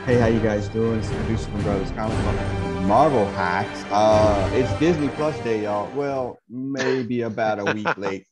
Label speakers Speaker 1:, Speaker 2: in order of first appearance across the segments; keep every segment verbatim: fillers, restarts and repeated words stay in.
Speaker 1: Hey, how you guys doing? It's the producer from Brothascomics. Welcome to Marvel Hacks. Uh, it's Disney Plus Day, y'all. Well, maybe about a week late.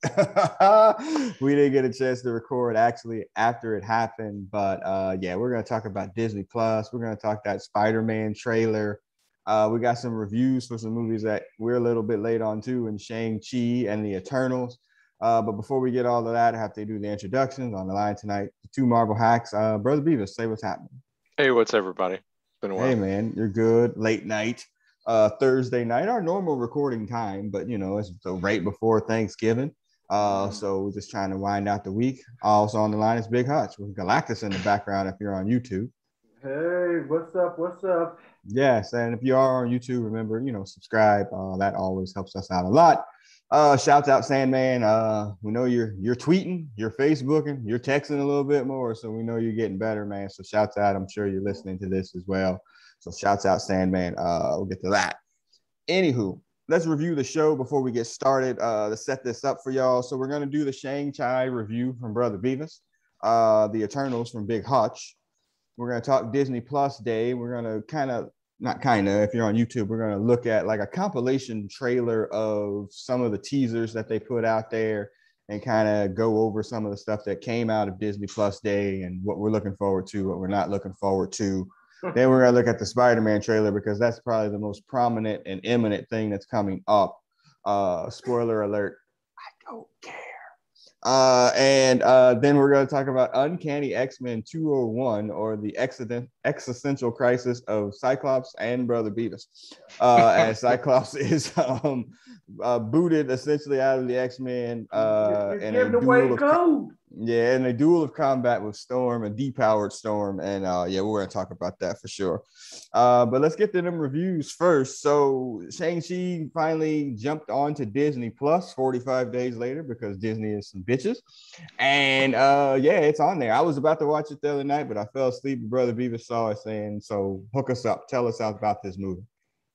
Speaker 1: We didn't get a chance to record actually after it happened, but uh, yeah, we're gonna talk about Disney Plus. We're gonna talk that Spider-Man trailer. Uh, we got some reviews for some movies that we're a little bit late on too, in Shang Chi and the Eternals. Uh, but before we get all of that, I have to do the introductions on the line tonight. The two Marvel Hacks. Uh, Brother Beavis, say what's happening.
Speaker 2: Hey, what's everybody? Been a
Speaker 1: Hey
Speaker 2: while.
Speaker 1: man, you're good. Late night, uh, Thursday night, our normal recording time, but you know, it's so right before Thanksgiving. Uh,
Speaker 2: Mm.
Speaker 1: so we're just trying to wind out the week. Also on the line is Big Hutch with Galactus in the background if you're on YouTube.
Speaker 3: Hey, what's up? What's up?
Speaker 1: Yes, and if you are on YouTube, remember, you know, subscribe. Uh, that always helps us out a lot. Uh, shouts out Sandman. Uh, we know you're you're tweeting, you're Facebooking, you're texting a little bit more, so we know you're getting better, man. So shouts out. I'm sure you're listening to this as well. So shouts out Sandman. Uh, we'll get to that. Anywho, let's review the show before we get started. Uh, to set this up for y'all. So we're gonna do the Shang Chi review from Brother Beavis, uh, the Eternals from Big Hutch. We're going to talk Disney Plus Day. We're going to kind of, not kind of, if you're on YouTube, we're going to look at like a compilation trailer of some of the teasers that they put out there and kind of go over some of the stuff that came out of Disney Plus Day and what we're looking forward to, what we're not looking forward to. Then we're going to look at the Spider-Man trailer because that's probably the most prominent and imminent thing that's coming up. Uh, spoiler alert, I don't care. Uh, and uh, then we're going to talk about Uncanny X-Men two oh one, or the accident, existential crisis of Cyclops and Brother Beavis. Uh, as Cyclops is um, uh, booted essentially out of the X-Men uh,
Speaker 3: You're
Speaker 1: in a
Speaker 3: giving away
Speaker 1: duel of co-
Speaker 3: gold.
Speaker 1: yeah, in a duel of combat with Storm, a depowered Storm, and uh, yeah, we're going to talk about that for sure. Uh, but let's get to them reviews first. So Shang-Chi finally jumped onto Disney Plus forty-five days later because Disney is some bitches. And uh, yeah, it's on there. I was about to watch it the other night, but I fell asleep. Brother Beavis saw it saying, so hook us up. Tell us about this movie.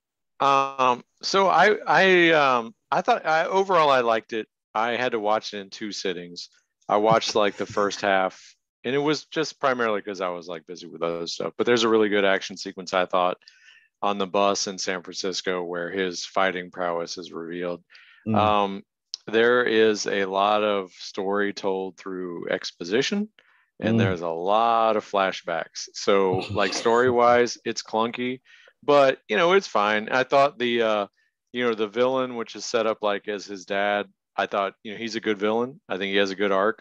Speaker 2: Um, so I I um I thought I overall I liked it. I had to watch it in two sittings. I watched like the first half, and it was just primarily because I was like busy with other stuff. But there's a really good action sequence I thought on the bus in San Francisco where his fighting prowess is revealed.
Speaker 1: Mm.
Speaker 2: Um, there is a lot of story told through exposition, and
Speaker 1: Mm.
Speaker 2: there's a lot of flashbacks. So, like story wise, it's clunky, but you know it's fine. I thought the uh, you know the villain, which is set up like as his dad, I thought you know he's a good villain. I think he has a good arc.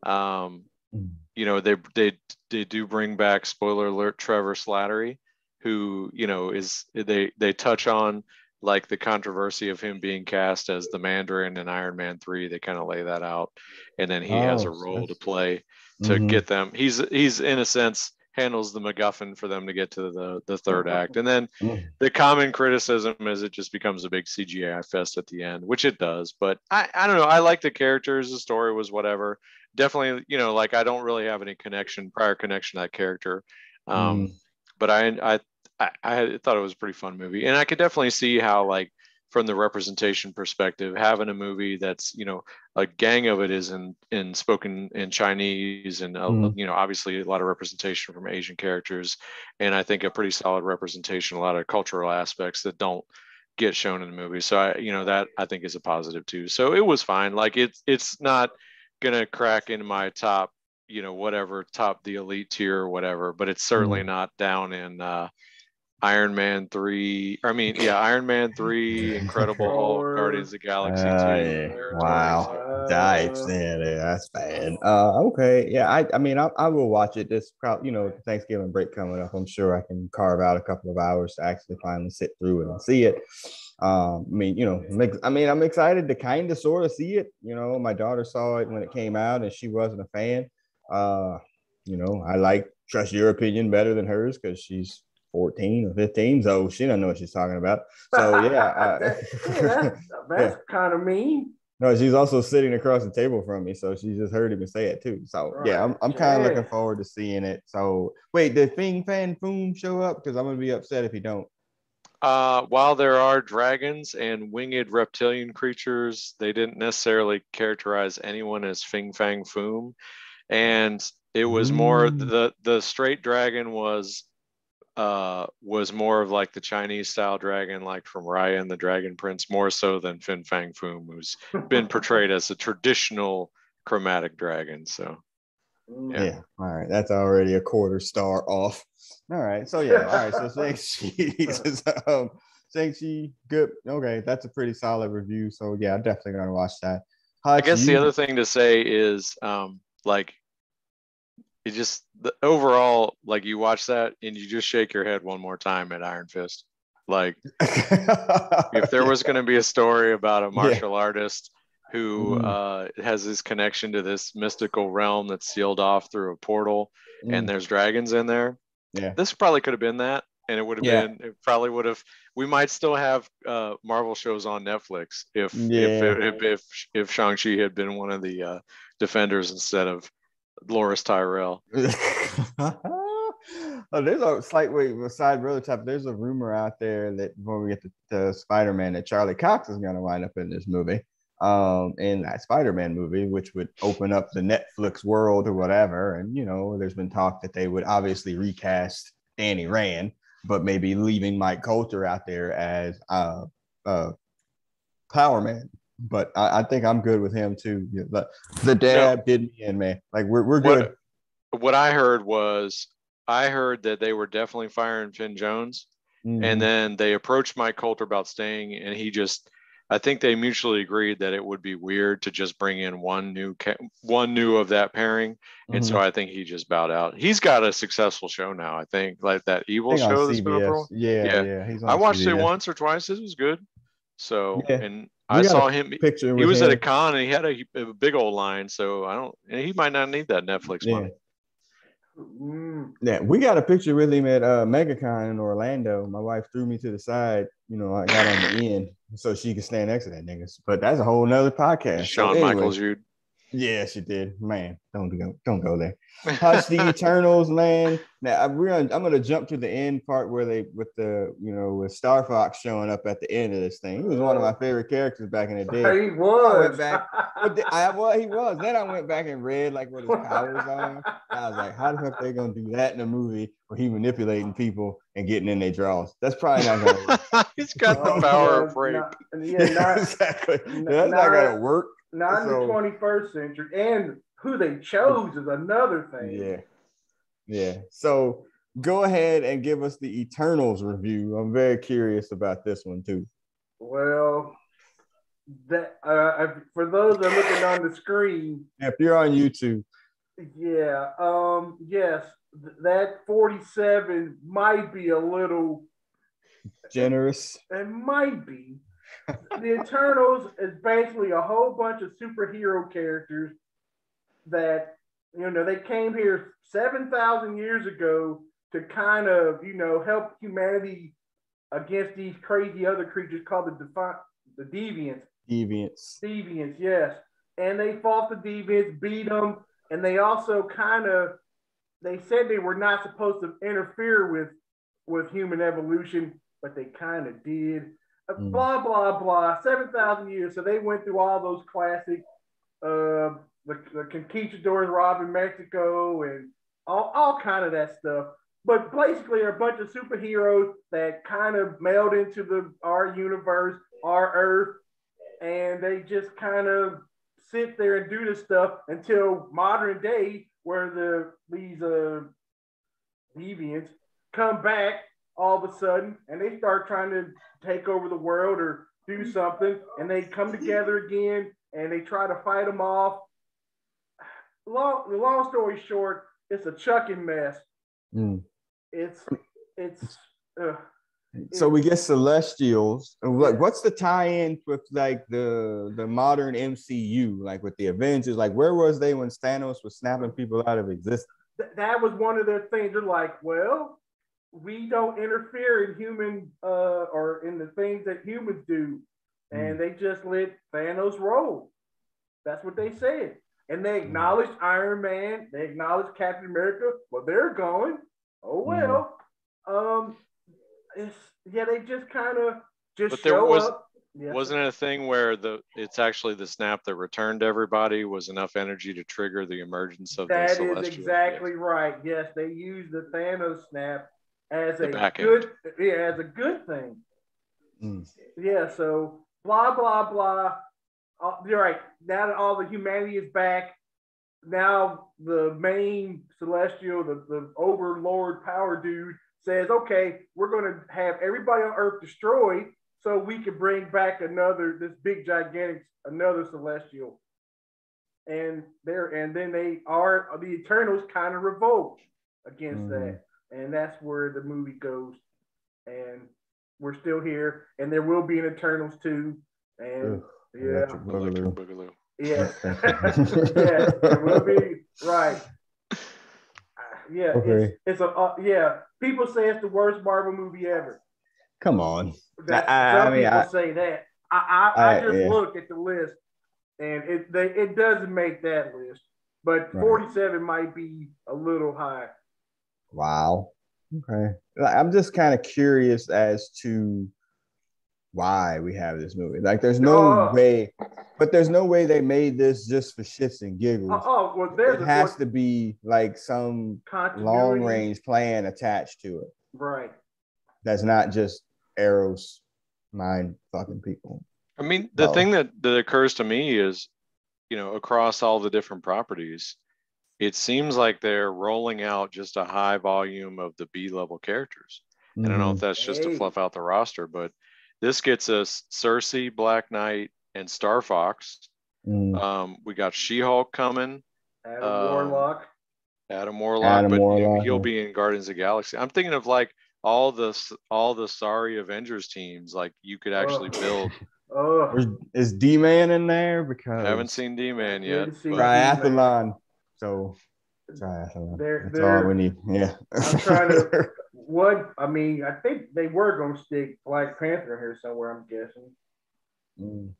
Speaker 2: Um, you know they they they do bring back, spoiler alert, Trevor Slattery, who you know is they they touch on like the controversy of him being cast as the Mandarin in Iron Man three. They kind of lay that out, and then he has a
Speaker 1: Oh,
Speaker 2: role to
Speaker 1: that's,
Speaker 2: play to
Speaker 1: mm-hmm.
Speaker 2: get them. He's he's in a sense handles the MacGuffin for them to get to the the third act, and then
Speaker 1: Mm.
Speaker 2: the common criticism is it just becomes a big C G I fest at the end, which it does. But I I don't know. I like the characters. The story was whatever. Definitely, you know, like I don't really have any connection, prior connection to that character. Um,
Speaker 1: Mm.
Speaker 2: but I, I, I, I thought it was a pretty fun movie, and I could definitely see how, like, from the representation perspective, having a movie that's, you know, a gang of it is in in spoken in Chinese, and uh,
Speaker 1: Mm.
Speaker 2: you know, obviously a lot of representation from Asian characters, and I think a pretty solid representation, a lot of cultural aspects that don't get shown in the movie. So I, you know, that I think is a positive too. So it was fine. Like it's it's not gonna crack into my top, you know, whatever top the elite tier or whatever, but it's certainly
Speaker 1: Mm.
Speaker 2: not down in uh, Iron Man three. I mean, yeah, Iron Man three, Incredible Hulk,
Speaker 3: Or
Speaker 2: Guardians of the Galaxy
Speaker 1: Uh,
Speaker 2: two
Speaker 1: yeah.
Speaker 2: territory.
Speaker 1: Wow.
Speaker 2: So
Speaker 1: Dives.
Speaker 3: uh,
Speaker 1: Yeah, yeah, that's bad. Uh, okay. Yeah, I, I mean, I, I will watch it. This probably, you know, Thanksgiving break coming up. I'm sure I can carve out a couple of hours to actually finally sit through it and see it. Um, I mean, you know, make, I mean, I'm excited to kind of sort of see it. You know, my daughter saw it when it came out, and she wasn't a fan. Uh, you know, I like trust your opinion better than hers because she's fourteen or fifteen, so she don't know what she's talking about. So yeah, uh,
Speaker 3: that, yeah, that's
Speaker 1: yeah.
Speaker 3: that's kind of mean.
Speaker 1: No, she's also sitting across the table from me, so she just heard him say it too. So yeah,
Speaker 3: Right.
Speaker 1: I'm I'm kind of
Speaker 3: Yeah.
Speaker 1: looking forward to seeing it. So wait, did Fing Fan Foom show up? Because I'm gonna be upset if he don't.
Speaker 2: uh, while there are dragons and winged reptilian creatures, they didn't necessarily characterize anyone as Fing Fang Foom, and it was more
Speaker 1: Ooh.
Speaker 2: the the straight dragon was uh, was more of like the Chinese style dragon, like from Raya and the Dragon Prince, more so than Fin Fang Foom, who's been portrayed as a traditional chromatic dragon. So, yeah.
Speaker 1: Yeah. All right. That's already a quarter star off. All right. So, yeah. All right. So, Shang-Chi, um, Shang-Chi, good. Okay. That's a pretty solid review. So, yeah, I'm definitely going to watch that.
Speaker 2: I guess
Speaker 1: you...
Speaker 2: the other thing to say is, um, like, it just the overall, like, you watch that and you just shake your head one more time at Iron Fist. Like, if there was going to be a story about a martial yeah. artist who mm. uh, has this connection to this mystical realm that's sealed off through a portal, mm. and there's dragons in there,
Speaker 1: yeah,
Speaker 2: this probably could have been that, and it would have
Speaker 1: yeah.
Speaker 2: been. It probably would have. We might still have uh, Marvel shows on Netflix if
Speaker 1: yeah.
Speaker 2: if, if if if Shang Chi had been one of the uh, defenders instead of Loris Tyrell.
Speaker 1: Oh, there's a slight way aside really tough. There's a rumor out there that before we get to, to Spider-Man, that Charlie Cox is going to wind up in this movie, um, in that Spider-Man movie, which would open up the Netflix world or whatever. And you know, there's been talk that they would obviously recast Danny Rand, but maybe leaving Mike Coulter out there as uh, uh, Power Man. But I, I think I'm good with him too. The dad no. did me in, man. Like we're we're good.
Speaker 2: What, what I heard was I heard that they were definitely firing Finn Jones, mm-hmm. and then they approached Mike Coulter about staying, and he just, I think they mutually agreed that it would be weird to just bring in one new one new of that pairing, mm-hmm. and so I think he just bowed out. He's got a successful show now, I think, like that Evil show that's been up.
Speaker 1: Yeah, yeah, yeah.
Speaker 2: He's on I watched C B S. It once or twice. It was good. So yeah. and.
Speaker 1: We
Speaker 2: I saw him.
Speaker 1: Picture
Speaker 2: he was
Speaker 1: him.
Speaker 2: at a con and he had a, a big old line. So I don't. And he might not need that Netflix
Speaker 1: yeah.
Speaker 2: money.
Speaker 1: Yeah, we got a picture with him at uh, MegaCon in Orlando. My wife threw me to the side. You know, I got on the end so she could stand next to that nigga. But that's a whole nother podcast.
Speaker 2: Shawn
Speaker 1: so anyway,
Speaker 2: Michaels, you.
Speaker 1: Yeah, she did. Man, don't go, don't go there. Hush the Eternals, man. Now we're gonna, I'm gonna jump to the end part where they with the you know with Star Fox showing up at the end of this thing. He was one of my favorite characters back in the day.
Speaker 3: He was.
Speaker 1: I went back. I well, he was. Then I went back and read like what his powers are. I was like, how the fuck they gonna do that in a movie where he manipulating people and getting in their draws? That's probably not gonna work.
Speaker 2: He's got the
Speaker 3: Oh,
Speaker 2: power
Speaker 3: yeah,
Speaker 2: of rape.
Speaker 3: not- yeah, not,
Speaker 1: exactly.
Speaker 3: n-
Speaker 1: That's not,
Speaker 3: not-
Speaker 1: gonna work.
Speaker 3: not in
Speaker 1: So-
Speaker 3: the twenty-first century. And who they chose is another thing.
Speaker 1: Yeah. Yeah. So go ahead and give us the Eternals review. I'm very curious about this one too.
Speaker 3: Well, that uh, for those that are looking on the screen,
Speaker 1: If you're on YouTube,
Speaker 3: yeah, um, yes, th- that forty-seven might be a little.
Speaker 1: generous.
Speaker 3: It might be. The Eternals is basically a whole bunch of superhero characters that, you know, they came here seven thousand years ago to kind of, you know, help humanity against these crazy other creatures called the defi- the Deviants.
Speaker 1: Deviants.
Speaker 3: Deviants, yes. And they fought the Deviants, beat them, and they also kind of, they said they were not supposed to interfere with, with human evolution, but they kind of did. Mm. Blah, blah, blah. seven thousand years. So they went through all those classic, uh, the, the conquistadors robbing Mexico and all, all kind of that stuff. But basically, they're a bunch of superheroes that kind of meld into the our universe, our Earth, and they just kind of sit there and do this stuff until modern day, where the these uh, deviants come back all of a sudden, and they start trying to take over the world or do something, and they come together again, and they try to fight them off. Long, the long story short, it's a chucking mess.
Speaker 1: Mm.
Speaker 3: It's it's. Uh,
Speaker 1: So we get Celestials. Like, what's the tie-in with like the the modern M C U, like with the Avengers? Like, where was they when Thanos was snapping people out of existence?
Speaker 3: th- that was one of their things. They're like, well, we don't interfere in human uh, or in the things that humans do, and mm. they just let Thanos roll. That's what they said, and they acknowledged mm. Iron Man. They acknowledged Captain America. Well, they're going. Oh well. Mm. Um. It's, yeah, they just kind of just
Speaker 2: but there
Speaker 3: show
Speaker 2: was,
Speaker 3: up. Yes.
Speaker 2: Wasn't it a thing where the it's actually the snap that returned everybody was enough energy to trigger the emergence of
Speaker 3: that
Speaker 2: the Celestials?
Speaker 3: That is exactly yes. right. Yes, they used the Thanos snap as
Speaker 2: the
Speaker 3: a
Speaker 2: back
Speaker 3: good, end. yeah, as a good thing. Mm. Yeah. So blah blah blah. Uh, you're right. Now that all the humanity is back, now the main celestial, the, the overlord power dude says, okay, we're going to have everybody on Earth destroyed so we can bring back another, this big gigantic, another celestial. And there, and then they are, the Eternals kind of revolt against mm-hmm. that. And that's where the movie goes. And we're still here, and there will be an Eternals too. And Ugh, yeah, Electric Boogaloo. Boogaloo. Yeah, yeah, it will be right. Uh, yeah, okay. it's, it's a uh, yeah. People say it's the worst Marvel movie ever.
Speaker 1: Come on,
Speaker 3: That's, I, some I mean, people I, say that. I I, I, I just yeah. looked at the list, and it they, it doesn't make that list. But right. forty-seven might be a little high.
Speaker 1: Wow. Okay. I'm just kind of curious as to why we have this movie. Like, there's no oh. way, but there's no way they made this just for shits and giggles.
Speaker 3: Oh, oh well, there's
Speaker 1: it has to be like some long range plan attached to it.
Speaker 3: Right.
Speaker 1: That's not just Arrow's mind fucking people.
Speaker 2: I mean, the oh. thing that, that occurs to me is, you know, across all the different properties, it seems like they're rolling out just a high volume of the B-level characters. Mm-hmm. I don't know if that's just hey. to fluff out the roster, but this gets us Cersei, Black Knight, and Star Fox. Mm. Um, we got She-Hulk coming.
Speaker 3: Adam um, Warlock.
Speaker 2: Adam Warlock, Adam but Warlock, you know, he'll yeah. be in Guardians of the Galaxy. I'm thinking of like all the all the sorry Avengers teams, like you could actually oh. build.
Speaker 1: Oh, is, is D-Man in there? Because
Speaker 2: I haven't seen D-Man yet.
Speaker 1: Triathlon. So triathlon. They're, That's they're, all we need. Yeah.
Speaker 3: I'm trying to. What I mean, I think they were going to stick Black Panther here somewhere. I'm guessing.
Speaker 1: Mm.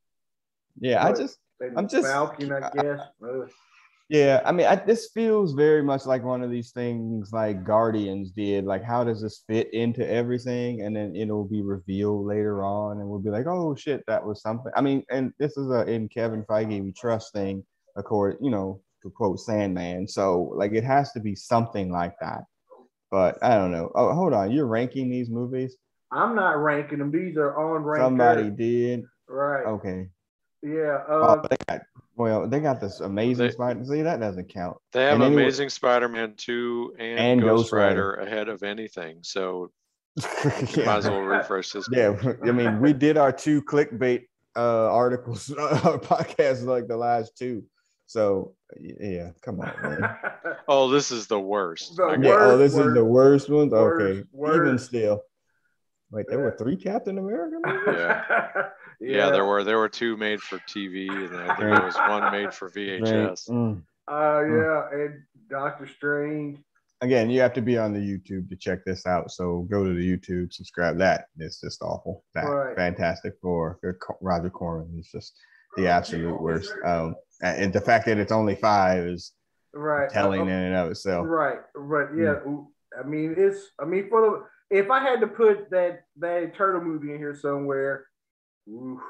Speaker 1: Yeah, but I just, I'm just
Speaker 3: Falcon, I guess.
Speaker 1: I, yeah, I mean, I, this feels very much like one of these things like Guardians did. Like, how does this fit into everything? And then it'll be revealed later on, and we'll be like, oh shit, that was something. I mean, and this is a in Kevin Feige we trust thing, of course, you know, to quote Sandman. So like, it has to be something like that. But I don't know. Oh, hold on. You're ranking these movies?
Speaker 3: I'm not ranking them. These are on rank.
Speaker 1: Somebody did.
Speaker 3: Right.
Speaker 1: Okay.
Speaker 3: Yeah. Uh,
Speaker 1: oh, they got, well, they got this amazing they, Spider. See, that doesn't count.
Speaker 2: They have and Amazing anyway, Spider-Man two and, and Ghost, Ghost Rider, Rider ahead of anything. So yeah. might as well refresh this.
Speaker 1: Yeah. I mean, we did our two clickbait uh, articles, our podcasts like the last two. So yeah, come on, man.
Speaker 2: Oh, this is the worst.
Speaker 3: The
Speaker 1: yeah,
Speaker 3: worst
Speaker 1: oh, this
Speaker 3: worst,
Speaker 1: is the worst ones.
Speaker 3: Worst,
Speaker 1: okay,
Speaker 3: worst.
Speaker 1: Even still. Wait, there yeah. were three Captain America movies?
Speaker 2: Yeah. yeah, yeah, there were there were two made for T V, and I think there was one made for V H S.
Speaker 3: Mm. Uh, yeah, and Doctor Strange.
Speaker 1: Again, you have to be on the YouTube to check this out. So go to the YouTube, subscribe. That it's just awful. That right. Fantastic Four. Roger Corman is just the absolute worst. Um, and the fact that it's only five is
Speaker 3: right
Speaker 1: telling uh, in and of itself.
Speaker 3: Right, right, yeah. Mm. I mean, it's. I mean, for the. If I had to put that that Eternal movie in here somewhere, oof,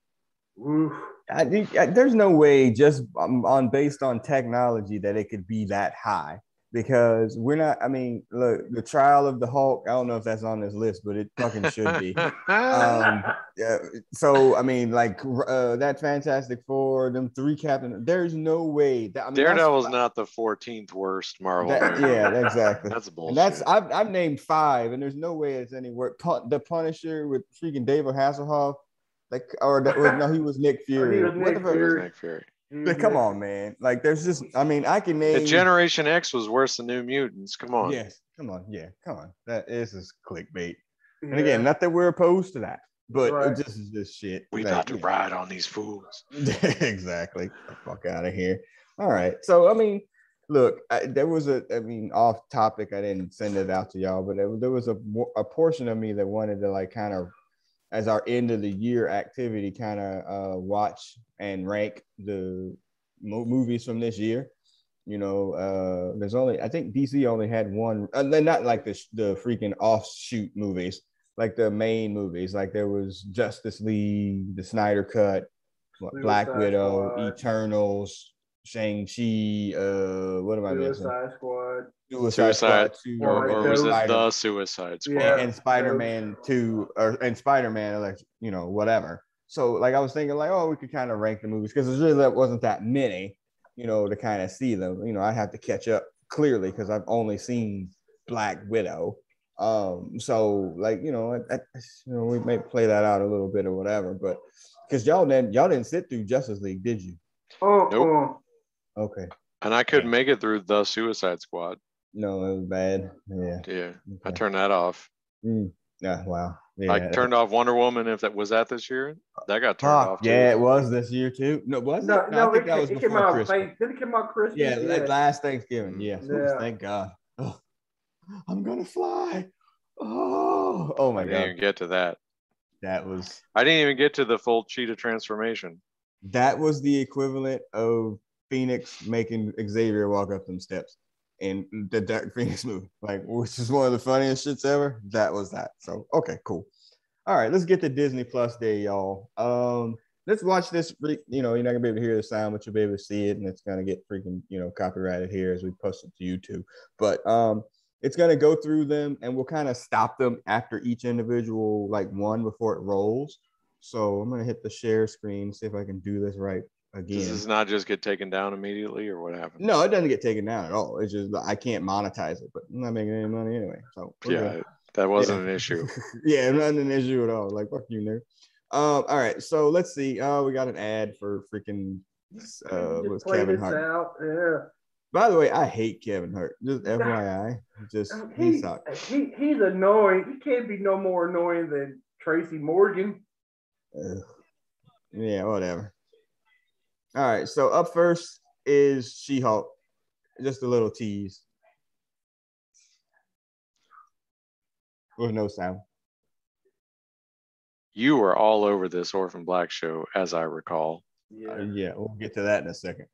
Speaker 3: oof.
Speaker 1: I, I, there's no way just um, on based on technology that it could be that high, because we're not. I mean, look, the Trial of the Hulk. I don't know if that's on this list, but it fucking should be. um, yeah, so I mean, like uh, that Fantastic Four, them three Captain. There's no way that I mean,
Speaker 2: Daredevil's not the fourteenth worst Marvel.
Speaker 1: That, yeah, exactly.
Speaker 2: That's bullshit.
Speaker 1: And that's I've I've named five, and there's no way it's any worse. The Punisher with freaking David Hasselhoff, like or that was no, he was Nick Fury.
Speaker 3: He was Nick Fury.
Speaker 2: Nick Fury.
Speaker 1: Like, come on, man. Like, there's just, I mean, I can name.
Speaker 2: The Generation X was worse than New Mutants. Come on.
Speaker 1: Yes. Come on. Yeah. Come on. That is just clickbait. Yeah. And again, not that we're opposed to that, but right. it just is just shit.
Speaker 2: We
Speaker 1: like,
Speaker 2: got to yeah. ride on these fools.
Speaker 1: Exactly. Get the fuck out of here. All right. So, I mean, look, I, there was a, I mean, off topic. I didn't send it out to y'all, but there, there was a, a portion of me that wanted to, like, kind of, as our end of the year activity, kind of uh, watch and rank the mo- movies from this year. You know, uh, there's only, I think D C only had one, uh, not like the the freaking offshoot movies, like the main movies. Like there was Justice League, the Snyder Cut, what, Black Widow, Squad. Eternals, Shang Chi. Uh, what am I missing?
Speaker 3: Suicide Squad.
Speaker 1: Suicide,
Speaker 2: Suicide,
Speaker 1: Squad two,
Speaker 2: or, or was it
Speaker 1: Spider-
Speaker 2: the Suicide Squad?
Speaker 3: Yeah.
Speaker 1: and Spider-Man two, or and Spider-Man, like you know, whatever. So like I was thinking, like, oh, we could kind of rank the movies because there's really that wasn't that many, you know, to kind of see them. You know, I have to catch up clearly because I've only seen Black Widow. Um, so like you know, I, I, you know, we may play that out a little bit or whatever, but because y'all didn't y'all didn't sit through Justice League, did you?
Speaker 3: Oh,
Speaker 2: Nope.
Speaker 3: oh.
Speaker 1: Okay.
Speaker 2: And I couldn't make it through the Suicide Squad.
Speaker 1: No, it was bad. Yeah.
Speaker 2: Yeah,
Speaker 1: Okay.
Speaker 2: I turned that off.
Speaker 1: Mm. Yeah. Wow. Yeah.
Speaker 2: I turned off Wonder Woman. If that was that this year, that got turned
Speaker 1: Fuck,
Speaker 2: off too.
Speaker 1: yeah, it was this year too. No, was
Speaker 3: No,
Speaker 1: it?
Speaker 3: no,
Speaker 1: I think
Speaker 3: it,
Speaker 1: that was
Speaker 3: it came
Speaker 1: before
Speaker 3: out.
Speaker 1: Christmas.
Speaker 3: Did it come out Christmas?
Speaker 1: Yeah, like last Thanksgiving. Yes.
Speaker 3: Yeah.
Speaker 1: Thank God. Oh, I'm gonna fly. Oh, oh my
Speaker 2: I didn't
Speaker 1: God.
Speaker 2: even get to that.
Speaker 1: That was
Speaker 2: I didn't even get to the full cheetah transformation.
Speaker 1: that was the equivalent of Phoenix making Xavier walk up them steps in the Dark Phoenix movie, like which is one of the funniest shits ever. That was that. So okay, cool. All right, let's get to Disney Plus Day, y'all. Um, let's watch this. You know, you're not gonna be able to hear the sound, but you'll be able to see it, and it's gonna get freaking, you know, copyrighted here as we post it to YouTube. But um, it's gonna go through them, and we'll kind of stop them after each individual, like one before it rolls. So I'm gonna hit the share screen, see if I can do this right again.
Speaker 2: Does this not just get taken down immediately, or what happened?
Speaker 1: No, it doesn't get taken down at all. It's just I can't monetize it, but I'm not making any money anyway. So
Speaker 2: yeah.
Speaker 1: good.
Speaker 2: That wasn't
Speaker 1: yeah.
Speaker 2: an issue.
Speaker 1: yeah, not an issue at all. Like, fuck you, nerd. Um, all right, so let's see. Oh, we got an ad for freaking uh what's Kevin Hart.
Speaker 3: Out. Yeah.
Speaker 1: By the way, I hate Kevin Hart. Just F Y I. Just he, he sucks.
Speaker 3: He he's annoying. He can't be no more annoying than Tracy Morgan.
Speaker 1: Uh, yeah, whatever. All right, so up first is She-Hulk. Just a little tease. With no sound.
Speaker 2: You were all over this Orphan Black show, as I recall.
Speaker 1: Yeah, uh, yeah, we'll get to that in a second.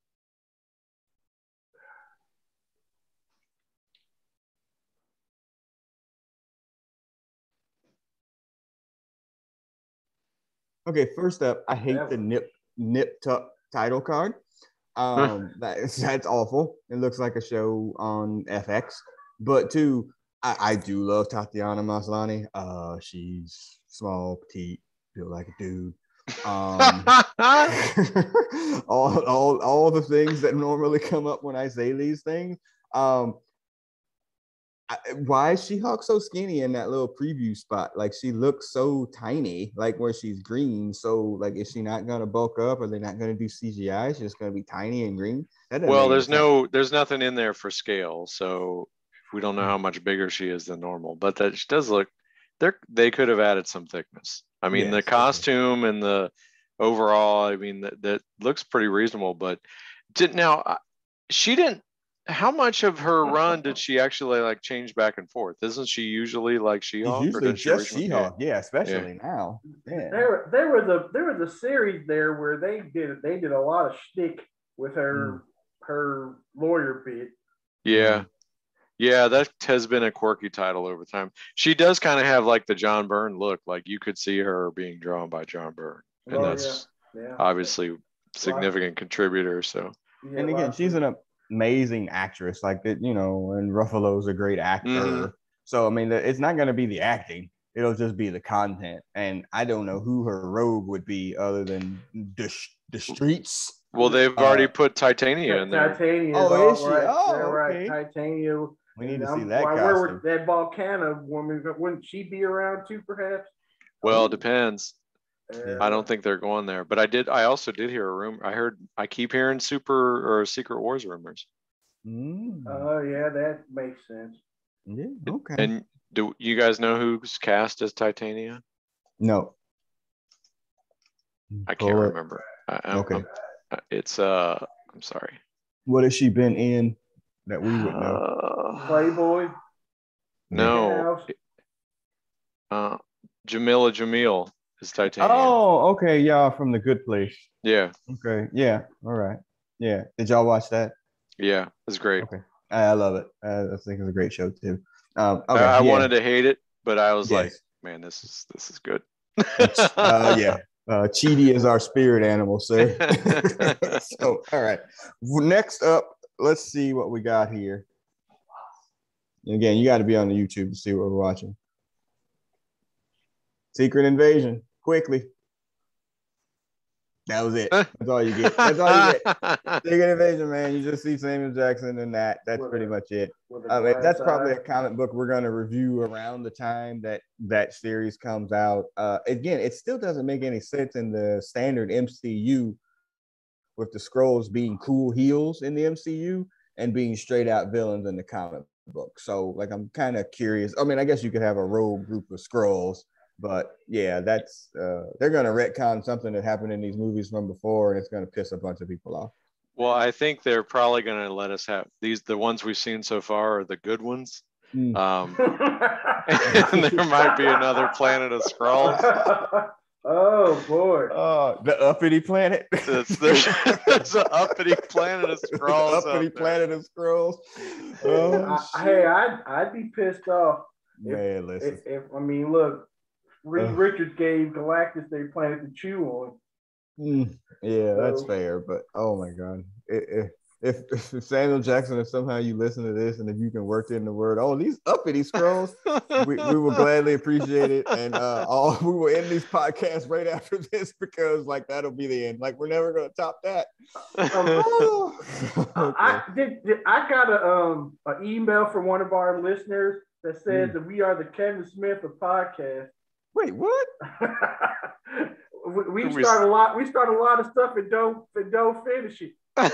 Speaker 1: Okay, first up, I hate the nip nip tuck title card. Um, that's that's awful. It looks like a show on F X. But two, I, I do love Tatiana Maslany. Uh, she's small, petite, built like a dude. Um, all, all, all the things that normally come up when I say these things. Um, I, why is She-Hulk so skinny in that little preview spot? Like, she looks so tiny, like where she's green. So, like, is she not gonna bulk up? Are they not gonna do C G I? She's just gonna be tiny and green.
Speaker 2: Well, there's no, there's nothing in there for scale, so we don't know how much bigger she is than normal. But that she does look. There, they could have added some thickness. I mean, yes, the costume and the overall. I mean, that, that looks pretty reasonable. But did now she didn't. How much of her run did she actually like change back and forth? Isn't she usually like She-Hulk?
Speaker 1: Usually just she She-Hulk, yeah, especially yeah. now. Yeah.
Speaker 3: There, there was a there was a series there where they did they did a lot of shtick with her mm. her lawyer bit.
Speaker 2: Yeah, mm. yeah, that has been a quirky title over time. She does kind of have like the John Byrne look, like you could see her being drawn by John Byrne, and oh, that's yeah. Yeah. obviously significant contributor. So,
Speaker 1: yeah, and again, she's an amazing actress, like that, you know, and Ruffalo's a great actor. Mm-hmm. So I mean, it's not going to be the acting; it'll just be the content. And I don't know who her rogue would be other than the the streets.
Speaker 2: Well, they've already uh, put Titania in there.
Speaker 3: Titania.
Speaker 1: Oh, is she?
Speaker 3: Right,
Speaker 1: oh,
Speaker 3: okay.
Speaker 1: Right.
Speaker 3: Titania.
Speaker 1: We need to see that.
Speaker 3: Why, where would that Volcana woman? Wouldn't she be around too, perhaps?
Speaker 2: Well, it depends. Uh, I don't think they're going there, but I did. I also did hear a rumor. I heard. I keep hearing Super or Secret Wars rumors.
Speaker 3: Oh mm. uh, yeah, that makes sense.
Speaker 1: Yeah. Okay.
Speaker 2: And do you guys know who's cast as Titania?
Speaker 1: No.
Speaker 2: I can't Pull remember. I, I'm, okay. I'm, it's uh. I'm sorry.
Speaker 1: What has she been in that we would know?
Speaker 3: Uh, Playboy.
Speaker 2: No. Uh, Jamila Jamil. Titania.
Speaker 1: Oh, okay, yeah, from The Good Place.
Speaker 2: Yeah.
Speaker 1: Okay, yeah, all right, yeah. Did y'all watch that?
Speaker 2: Yeah, it's great.
Speaker 1: Okay, I, I love it. I, I think it's a great show too. Um, okay,
Speaker 2: I, I
Speaker 1: yeah.
Speaker 2: wanted to hate it, but I was yes. like, man, this is this is good.
Speaker 1: uh, yeah, Uh, Cheaty is our spirit animal, sir. So, all right. Next up, let's see what we got here. And again, you got to be on the YouTube to see what we're watching. Secret Invasion, quickly. That was it. That's all you get. That's all you get. Secret Invasion, man. You just see Samuel Jackson and that. That's with pretty a, much it. I mean, that's probably a comic book we're going to review around the time that that series comes out. Uh, again, it still doesn't make any sense in the standard M C U with the Skrulls being cool heels in the M C U and being straight out villains in the comic book. So, like, I'm kind of curious. I mean, I guess you could have a rogue group of Skrulls. But yeah, that's uh, they're going to retcon something that happened in these movies from before, and it's going to piss a bunch of people off.
Speaker 2: Well, I think they're probably going to let us have these. The ones we've seen so far are the good ones. Mm. Um, and there might be another planet of Skrulls.
Speaker 3: Oh boy!
Speaker 1: Oh, the uppity planet.
Speaker 2: It's, there's, there's an uppity planet of Skrulls.
Speaker 1: The uppity planet of Skrulls. Oh,
Speaker 3: I, hey, I'd I'd be pissed off. If,
Speaker 1: Man, listen.
Speaker 3: If, if I mean, look. Reed uh, Richards gave Galactus their planet to chew on.
Speaker 1: Mm, yeah, so, that's fair. But oh my God, if, if if Samuel Jackson, if somehow you listen to this and if you can work in the word, oh, these uppity Skrulls, we, we will gladly appreciate it. And uh, all we will end these podcasts right after this because like that'll be the end. Like we're never gonna top that. Um,
Speaker 3: oh. okay. I did, did. I got a um an email from one of our listeners that said mm. that we are the Kevin Smith of podcasts.
Speaker 1: Wait, what?
Speaker 3: we, we start a lot. We start a lot of stuff and don't and don't finish it.
Speaker 2: I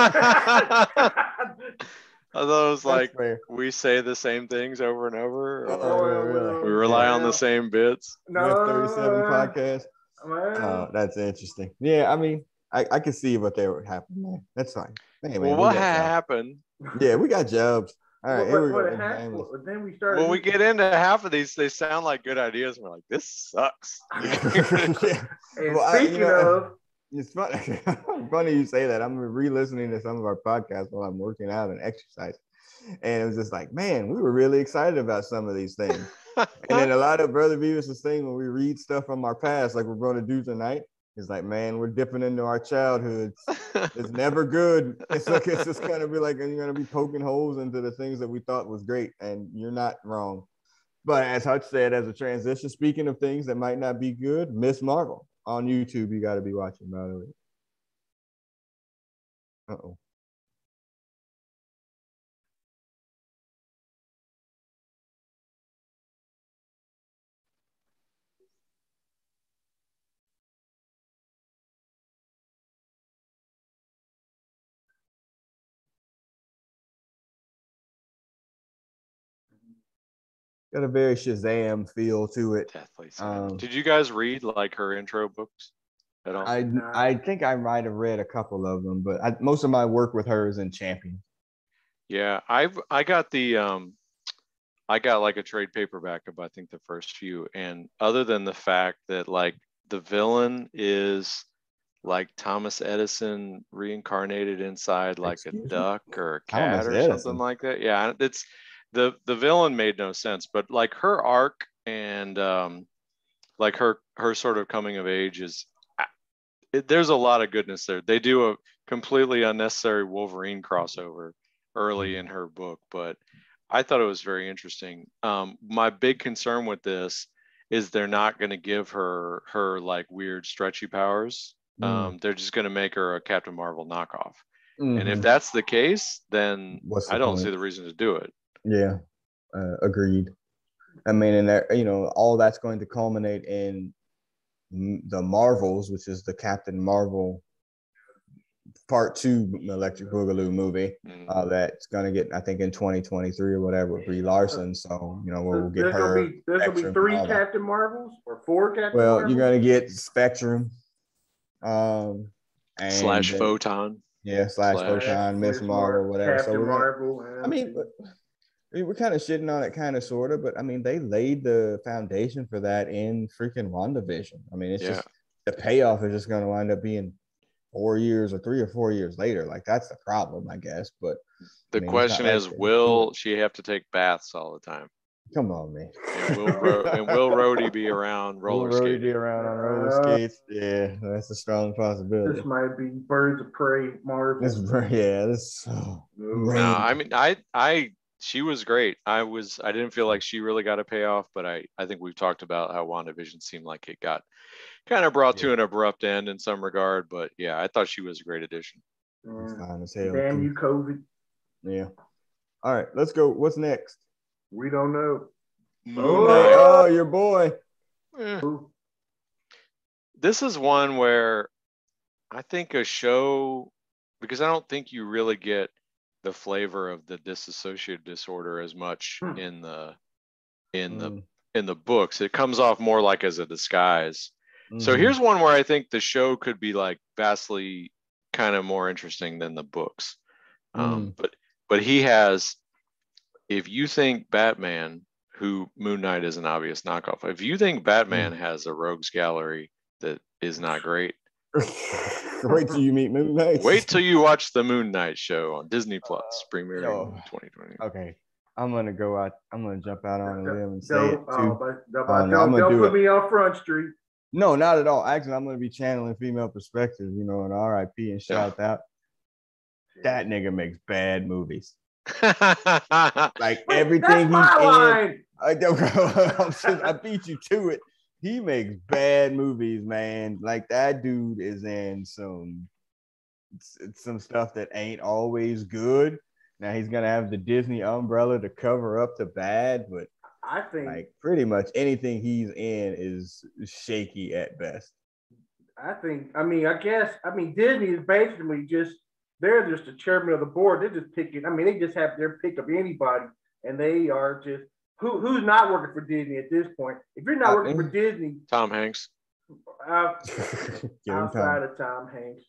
Speaker 2: thought it was like we say the same things over and over.
Speaker 1: Oh, really?
Speaker 2: We rely yeah. on the same bits.
Speaker 1: No, we have thirty-seven podcasts. Oh, that's interesting. Yeah, I mean, I, I can see what they would happen, man. That's fine. Hey,
Speaker 2: well,
Speaker 1: man,
Speaker 2: what happened?
Speaker 1: Yeah, we got jobs. All right,
Speaker 3: well,
Speaker 1: here we
Speaker 3: what
Speaker 1: go.
Speaker 3: happened, then we started.
Speaker 2: When we get into half of these, they sound like good ideas. And we're like, this sucks.
Speaker 1: Yeah.
Speaker 3: And
Speaker 1: well,
Speaker 3: speaking I, you know, of,
Speaker 1: it's funny. funny you say that. I'm re-listening to some of our podcasts while I'm working out and exercise, and it was just like, man, we were really excited about some of these things. And then a lot of Brother Beavis' thing when we read stuff from our past, like we're going to do tonight. It's like, man, we're dipping into our childhoods. It's never good. It's like it's just gonna be like you're gonna be poking holes into the things that we thought was great, and you're not wrong. But as Hutch said, as a transition, speaking of things that might not be good, Miss Marvel on YouTube, you got to be watching. By the way. Uh oh. Got a very Shazam feel to it.
Speaker 2: Deathly um, Did you guys read like her intro books at all?
Speaker 1: I I think I might have read a couple of them, but I, most of my work with her is in Champion.
Speaker 2: Yeah, I've I got the um, I got like a trade paperback of I think the first few, and other than the fact that like the villain is like Thomas Edison reincarnated inside like Excuse a duck me? or a cat Thomas or Edison. something like that. Yeah, it's. The the villain made no sense, but like her arc and um, like her her sort of coming of age is it, there's a lot of goodness there. They do a completely unnecessary Wolverine crossover early in her book, but I thought it was very interesting. Um, my big concern with this is they're not going to give her her like weird stretchy powers. Mm. Um, they're just going to make her a Captain Marvel knockoff. Mm-hmm. And if that's the case, then the I don't point? see the reason to do it.
Speaker 1: Yeah, uh, agreed. I mean, and that, you know, all that's going to culminate in the Marvels, which is the Captain Marvel Part Two Electric Boogaloo movie mm. uh, that's going to get, I think, in twenty twenty-three or whatever with Brie Larson. So, you know, we'll, we'll get
Speaker 3: there's
Speaker 1: her.
Speaker 3: Gonna be, there's going to be three Captain Marvels or four Captain
Speaker 1: well,
Speaker 3: Marvels?
Speaker 1: You're going to get Spectrum. Um, and
Speaker 2: slash
Speaker 1: then,
Speaker 2: Photon.
Speaker 1: Yeah, slash, slash Photon, Miss Marvel, whatever.
Speaker 3: Captain
Speaker 1: so we're
Speaker 3: Marvel.
Speaker 1: Gonna, I mean, but, we're kind of shitting on it, kind of, sort of, but I mean, they laid the foundation for that in freaking WandaVision. I mean, it's yeah. just the payoff is just going to wind up being four years or three or four years later. Like, that's the problem, I guess. But
Speaker 2: the I mean, question is, will she have to take baths all the time?
Speaker 1: Come on, man.
Speaker 2: And will Ro- and will Rhodey be around roller
Speaker 1: Will Rhodey
Speaker 2: skating?
Speaker 1: be around on roller
Speaker 3: Uh,
Speaker 1: skates? Yeah, that's a strong possibility.
Speaker 3: This might be Birds of Prey, Marvel.
Speaker 1: This, yeah, this. Oh,
Speaker 2: No, I mean, I, I, she was great. I was, I didn't feel like she really got a payoff, but I, I think we've talked about how WandaVision seemed like it got kind of brought to
Speaker 1: Yeah.
Speaker 2: an abrupt end in some regard. But yeah, I thought she was a great addition.
Speaker 1: It's fine as hell.
Speaker 3: Damn
Speaker 1: too.
Speaker 3: you, COVID.
Speaker 1: Yeah. All right, let's go. What's next?
Speaker 3: We don't know.
Speaker 2: Moon Knight.
Speaker 1: Oh, your boy.
Speaker 2: Eh. This is one where I think a show, because I don't think you really get the flavor of the dissociative disorder as much
Speaker 3: Hmm.
Speaker 2: in the in
Speaker 1: Mm.
Speaker 2: the in the books. It comes off more like as a disguise. So
Speaker 1: Mhm.
Speaker 2: here's one where I think the show could be like vastly kind of more interesting than the books. Um,
Speaker 1: Mm.
Speaker 2: but but he has, if you think Batman, who Moon Knight is an obvious knockoff, if you think Batman
Speaker 1: Mm.
Speaker 2: has a rogues gallery that is not great,
Speaker 1: Wait till you meet Moon Knight.
Speaker 2: wait till you watch the Moon Knight show on Disney Plus, premiering
Speaker 1: no.
Speaker 2: in twenty twenty.
Speaker 1: Okay, I'm gonna go out. I'm gonna jump out on a limb and say
Speaker 3: Don't,
Speaker 1: it too.
Speaker 3: oh, but, but
Speaker 1: Um,
Speaker 3: don't,
Speaker 1: I'm gonna
Speaker 3: don't
Speaker 1: do
Speaker 3: put
Speaker 1: it.
Speaker 3: me on Front Street.
Speaker 1: No, not at all. Actually, I'm gonna be channeling female perspective. You know, and R I P and shout out. That nigga makes bad movies. Like
Speaker 3: Wait,
Speaker 1: everything
Speaker 3: that's
Speaker 1: he's
Speaker 3: my
Speaker 1: in.
Speaker 3: line.
Speaker 1: I don't. I'm just, I beat you to it. He makes bad movies, man. Like that dude is in some some stuff that ain't always good. Now he's gonna have the Disney umbrella to cover up the bad, but
Speaker 3: I think
Speaker 1: like pretty much anything he's in is shaky at best.
Speaker 3: I think I mean I guess I mean Disney is basically just they're just the chairman of the board. They're just picking. I mean they just have their pick of anybody, and they are just who who's not working for Disney at this point. If you're not
Speaker 1: I
Speaker 3: working
Speaker 1: mean,
Speaker 3: for Disney,
Speaker 2: Tom Hanks.
Speaker 3: uh,
Speaker 1: Give him
Speaker 3: outside
Speaker 1: time.
Speaker 3: of Tom Hanks,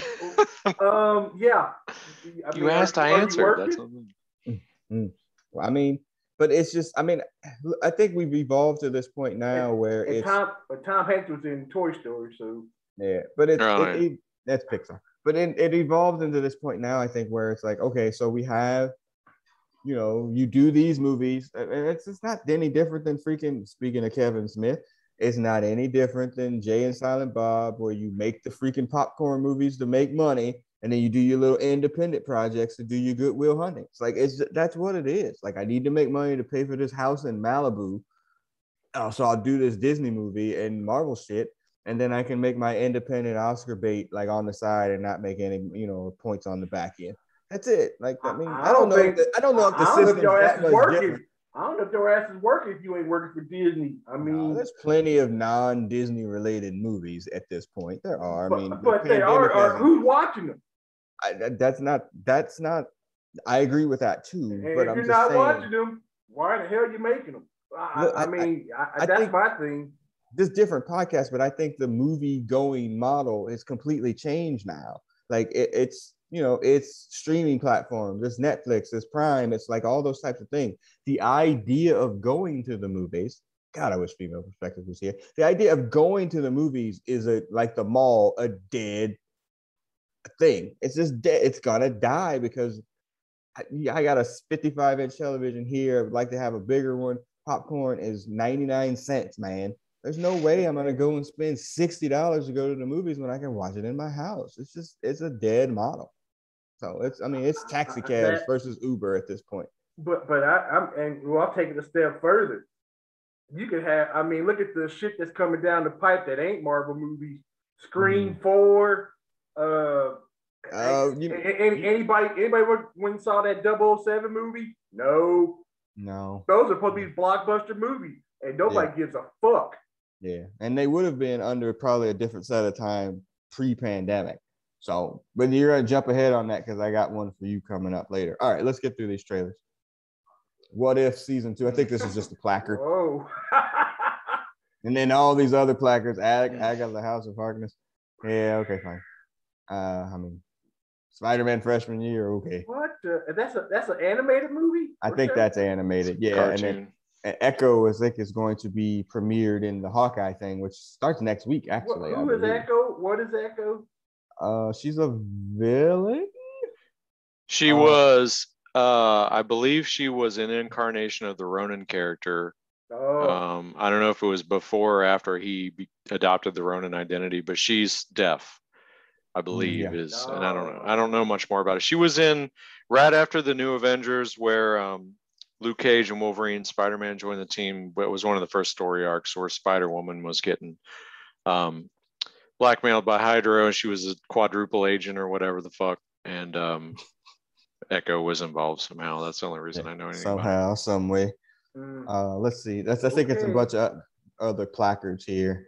Speaker 3: um, yeah. I
Speaker 2: You
Speaker 3: mean,
Speaker 2: asked,
Speaker 3: are,
Speaker 2: I
Speaker 3: are you
Speaker 2: answered.
Speaker 3: working?
Speaker 2: That's something.
Speaker 1: Mm. Well, I mean, but it's just, I mean, I think we've evolved to this point now where
Speaker 3: And
Speaker 1: it's
Speaker 3: Tom, but Tom Hanks was in Toy Story, so
Speaker 1: yeah, but it's
Speaker 2: Oh,
Speaker 1: it,
Speaker 2: yeah.
Speaker 1: it, that's Pixar. But it, it evolved into this point now, I think, where it's like, okay, so we have, you know, you do these movies, and it's it's not any different than freaking. Speaking of Kevin Smith, it's not any different than Jay and Silent Bob, where you make the freaking popcorn movies to make money, and then you do your little independent projects to do your Goodwill Hunting. It's like it's that's what it is. Like I need to make money to pay for this house in Malibu, uh, so I'll do this Disney movie and Marvel shit, and then I can make my independent Oscar bait like on the side and not make any you know points on the back end. That's it. Like I mean, I,
Speaker 3: I
Speaker 1: don't
Speaker 3: don't
Speaker 1: know.
Speaker 3: think-
Speaker 1: If the, I don't know if the
Speaker 3: I don't know if
Speaker 1: system's
Speaker 3: your ass
Speaker 1: that
Speaker 3: is
Speaker 1: much
Speaker 3: working.
Speaker 1: different.
Speaker 3: I don't know if your ass is working if you ain't working for Disney. I
Speaker 1: No,
Speaker 3: mean,
Speaker 1: there's plenty of non-Disney related movies at this point. There are.
Speaker 3: but,
Speaker 1: I mean, the
Speaker 3: but they
Speaker 1: pandemic
Speaker 3: are, are
Speaker 1: hasn't-
Speaker 3: who's watching them?
Speaker 1: I, that, that's not. That's not. I agree with that too.
Speaker 3: And
Speaker 1: but
Speaker 3: if
Speaker 1: I'm
Speaker 3: you're
Speaker 1: just
Speaker 3: not
Speaker 1: saying.
Speaker 3: watching them, why the hell are you making them? I,
Speaker 1: Look,
Speaker 3: I,
Speaker 1: I-
Speaker 3: I mean, I,
Speaker 1: I
Speaker 3: that's
Speaker 1: think-
Speaker 3: my thing.
Speaker 1: This different podcast, but I think the movie going model is completely changed now. Like it, it's you know it's streaming platforms, it's Netflix, it's Prime, it's like all those types of things. The idea of going to the movies, God, I wish female perspective was here. The idea of going to the movies is a like the mall, a dead thing. It's just dead. It's gonna die because I, I got a fifty-five inch television here. I would like to have a bigger one. Popcorn is ninety-nine cents, man. There's no way I'm gonna go and spend sixty dollars to go to the movies when I can watch it in my house. It's just it's a dead model. So it's I mean it's taxi cabs
Speaker 3: That-
Speaker 1: versus Uber at this point.
Speaker 3: But but I, I'm and well, I'll take it a step further. You could have, I mean, look at the shit that's coming down the pipe that ain't Marvel movies. Scream
Speaker 1: Mm-hmm.
Speaker 3: Four. Uh,
Speaker 1: Uh, you-
Speaker 3: a- a- anybody anybody went when saw that double oh seven movie? No,
Speaker 1: No.
Speaker 3: those are supposed to be blockbuster movies, and nobody gives a fuck.
Speaker 1: Yeah, and they would have been under probably a different set of time pre-pandemic. So, but you're gonna jump ahead on that because I got one for you coming up later. All right, let's get through these trailers. What if season two? I think this is just a placard,
Speaker 3: Whoa.
Speaker 1: and then all these other placards. Ag, Ag of the House of Harkness. Yeah, okay, fine. Uh, I mean, Spider-Man freshman year, okay.
Speaker 3: What? The, that's a that's an animated movie?
Speaker 1: I
Speaker 3: Or
Speaker 1: think
Speaker 3: something?
Speaker 1: that's animated. Yeah,
Speaker 2: Cartoon.
Speaker 1: and then and Echo, I think, is going to be premiered in the Hawkeye thing, which starts next week.
Speaker 3: What,
Speaker 1: Actually, I
Speaker 3: who is
Speaker 1: believe.
Speaker 3: Echo? What is Echo?
Speaker 1: Uh, she's a villain.
Speaker 2: She
Speaker 1: Uh,
Speaker 2: was Uh, I believe she was an incarnation of the Ronin character.
Speaker 3: Oh.
Speaker 2: Um, I don't know if it was before or after he be- adopted the Ronin identity, but she's deaf, I believe.
Speaker 1: Yeah.
Speaker 2: Is and I don't know. I don't know much more about it. She was in right after the New Avengers, where um, Luke Cage and Wolverine, and Spider-Man joined the team. But it was one of the first story arcs where Spider-Woman was getting um, blackmailed by Hydra, and she was a quadruple agent or whatever the fuck, and um, Echo was involved somehow. That's the only reason
Speaker 1: Yeah.
Speaker 2: I know anything
Speaker 1: Somehow,
Speaker 2: about it.
Speaker 1: some way.
Speaker 3: Mm.
Speaker 1: Uh, let's see. That's I think
Speaker 3: Okay.
Speaker 1: it's a bunch of other placards here.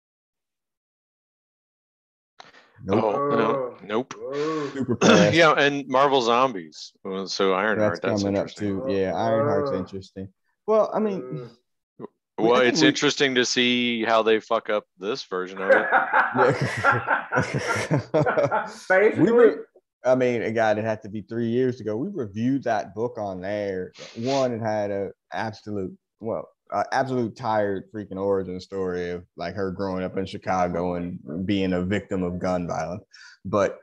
Speaker 1: Nope.
Speaker 2: Oh, no,
Speaker 3: Oh.
Speaker 2: nope.
Speaker 3: Oh.
Speaker 1: Super fast.
Speaker 2: Yeah, and Marvel Zombies. So Ironheart,
Speaker 1: That's
Speaker 2: that's
Speaker 1: coming up
Speaker 2: interesting.
Speaker 1: too. Yeah, Ironheart's
Speaker 3: Uh,
Speaker 1: interesting. Well, I mean,
Speaker 3: uh,
Speaker 1: we-
Speaker 2: Well,
Speaker 1: I think
Speaker 2: it's
Speaker 1: we-
Speaker 2: interesting to see how they fuck up this version of it.
Speaker 1: yeah.
Speaker 3: Basically.
Speaker 1: we were. I mean, again, it had to be three years ago. We reviewed that book on there. One, it had a absolute, well, uh, absolute tired freaking origin story of like her growing up in Chicago and being a victim of gun violence. But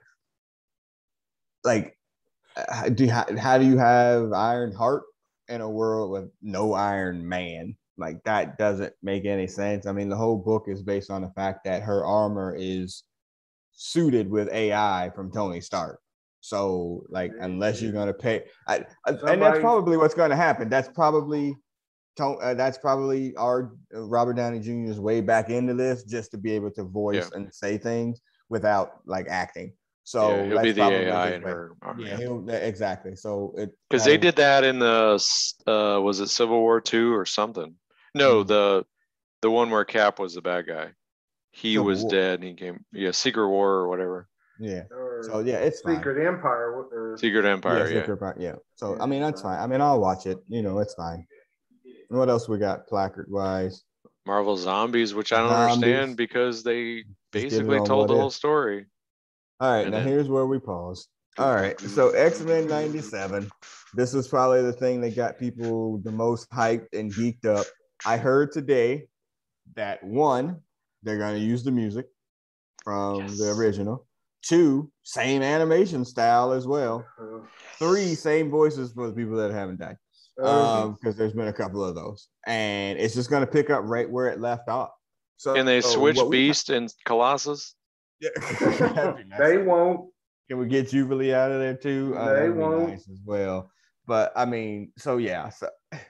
Speaker 1: like, uh, do how, how do you have Iron Heart in a world with no Iron Man? Like that doesn't make any sense. I mean, the whole book is based on the fact that her armor is suited with A I from Tony Stark. So, like, unless you're gonna pay, I, I, and that's
Speaker 3: Somebody-
Speaker 1: probably what's going to happen. That's probably, uh, that's probably our uh, Robert Downey Junior's way back into this just to be able to voice
Speaker 2: Yeah.
Speaker 1: and say things without like acting. So
Speaker 2: Yeah, he'll
Speaker 1: that's
Speaker 2: be the
Speaker 1: probably
Speaker 2: A I
Speaker 1: his
Speaker 2: in
Speaker 1: way.
Speaker 2: her. armor,
Speaker 1: Yeah,
Speaker 2: yeah.
Speaker 1: he'll exactly. So it
Speaker 2: Because they
Speaker 1: that'll-
Speaker 2: did that in the uh, was it Civil War Two or something? No,
Speaker 1: Mhm.
Speaker 2: the the one where Cap was the bad guy. He
Speaker 1: Civil
Speaker 2: was
Speaker 1: War.
Speaker 2: dead, and he came. Yeah, Secret War or whatever.
Speaker 1: Yeah.
Speaker 3: Or
Speaker 1: So yeah, it's fine.
Speaker 3: Secret Empire. Or,
Speaker 2: Secret Empire.
Speaker 1: Yeah,
Speaker 2: Yeah.
Speaker 1: Secret Part, yeah. So
Speaker 3: Yeah,
Speaker 1: I mean, that's fine. I mean, I'll watch it. You know, it's fine. What else we got placard wise?
Speaker 2: Marvel Zombies, which I don't
Speaker 1: Zombies.
Speaker 2: understand because they
Speaker 1: Just get it
Speaker 2: basically
Speaker 1: on
Speaker 2: told
Speaker 1: what
Speaker 2: the whole
Speaker 1: if.
Speaker 2: story.
Speaker 1: All right,
Speaker 2: And
Speaker 1: now
Speaker 2: then-
Speaker 1: here's where we pause. All right, so X-Men ninety-seven. This was probably the thing that got people the most hyped and geeked up. I heard today that one, they're going to use the music from
Speaker 2: Yes.
Speaker 1: the original. Two, same animation style as well.
Speaker 3: uh,
Speaker 1: Three, same voices for the people that haven't died.
Speaker 3: uh,
Speaker 1: Um, because there's been a couple of those, and it's just going to pick up right where it left off. So,
Speaker 2: Can they
Speaker 1: so
Speaker 2: switch
Speaker 1: what we-
Speaker 2: Beast and Colossus?
Speaker 1: Yeah. That'd be nice.
Speaker 3: they won't.
Speaker 1: Can we get Jubilee out of there too? Uh,
Speaker 3: They
Speaker 1: that'd be
Speaker 3: won't.
Speaker 1: nice as well. But I mean, so yeah. So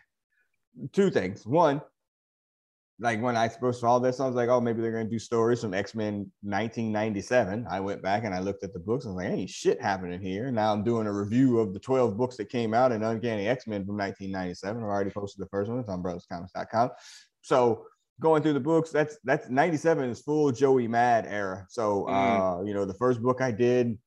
Speaker 1: two things. One, like when I first saw this, I was like, oh, maybe they're gonna do stories from X-Men nineteen ninety-seven. I went back and I looked at the books. I was like, ain't shit happening here. Now I'm doing a review of the twelve books that came out in Uncanny X-Men from nineteen ninety-seven. I already posted the first one. It's on brothers comics dot com. So going through the books, that's that's ninety-seven is full Joey Mad era. So uh, you know, the first book I did,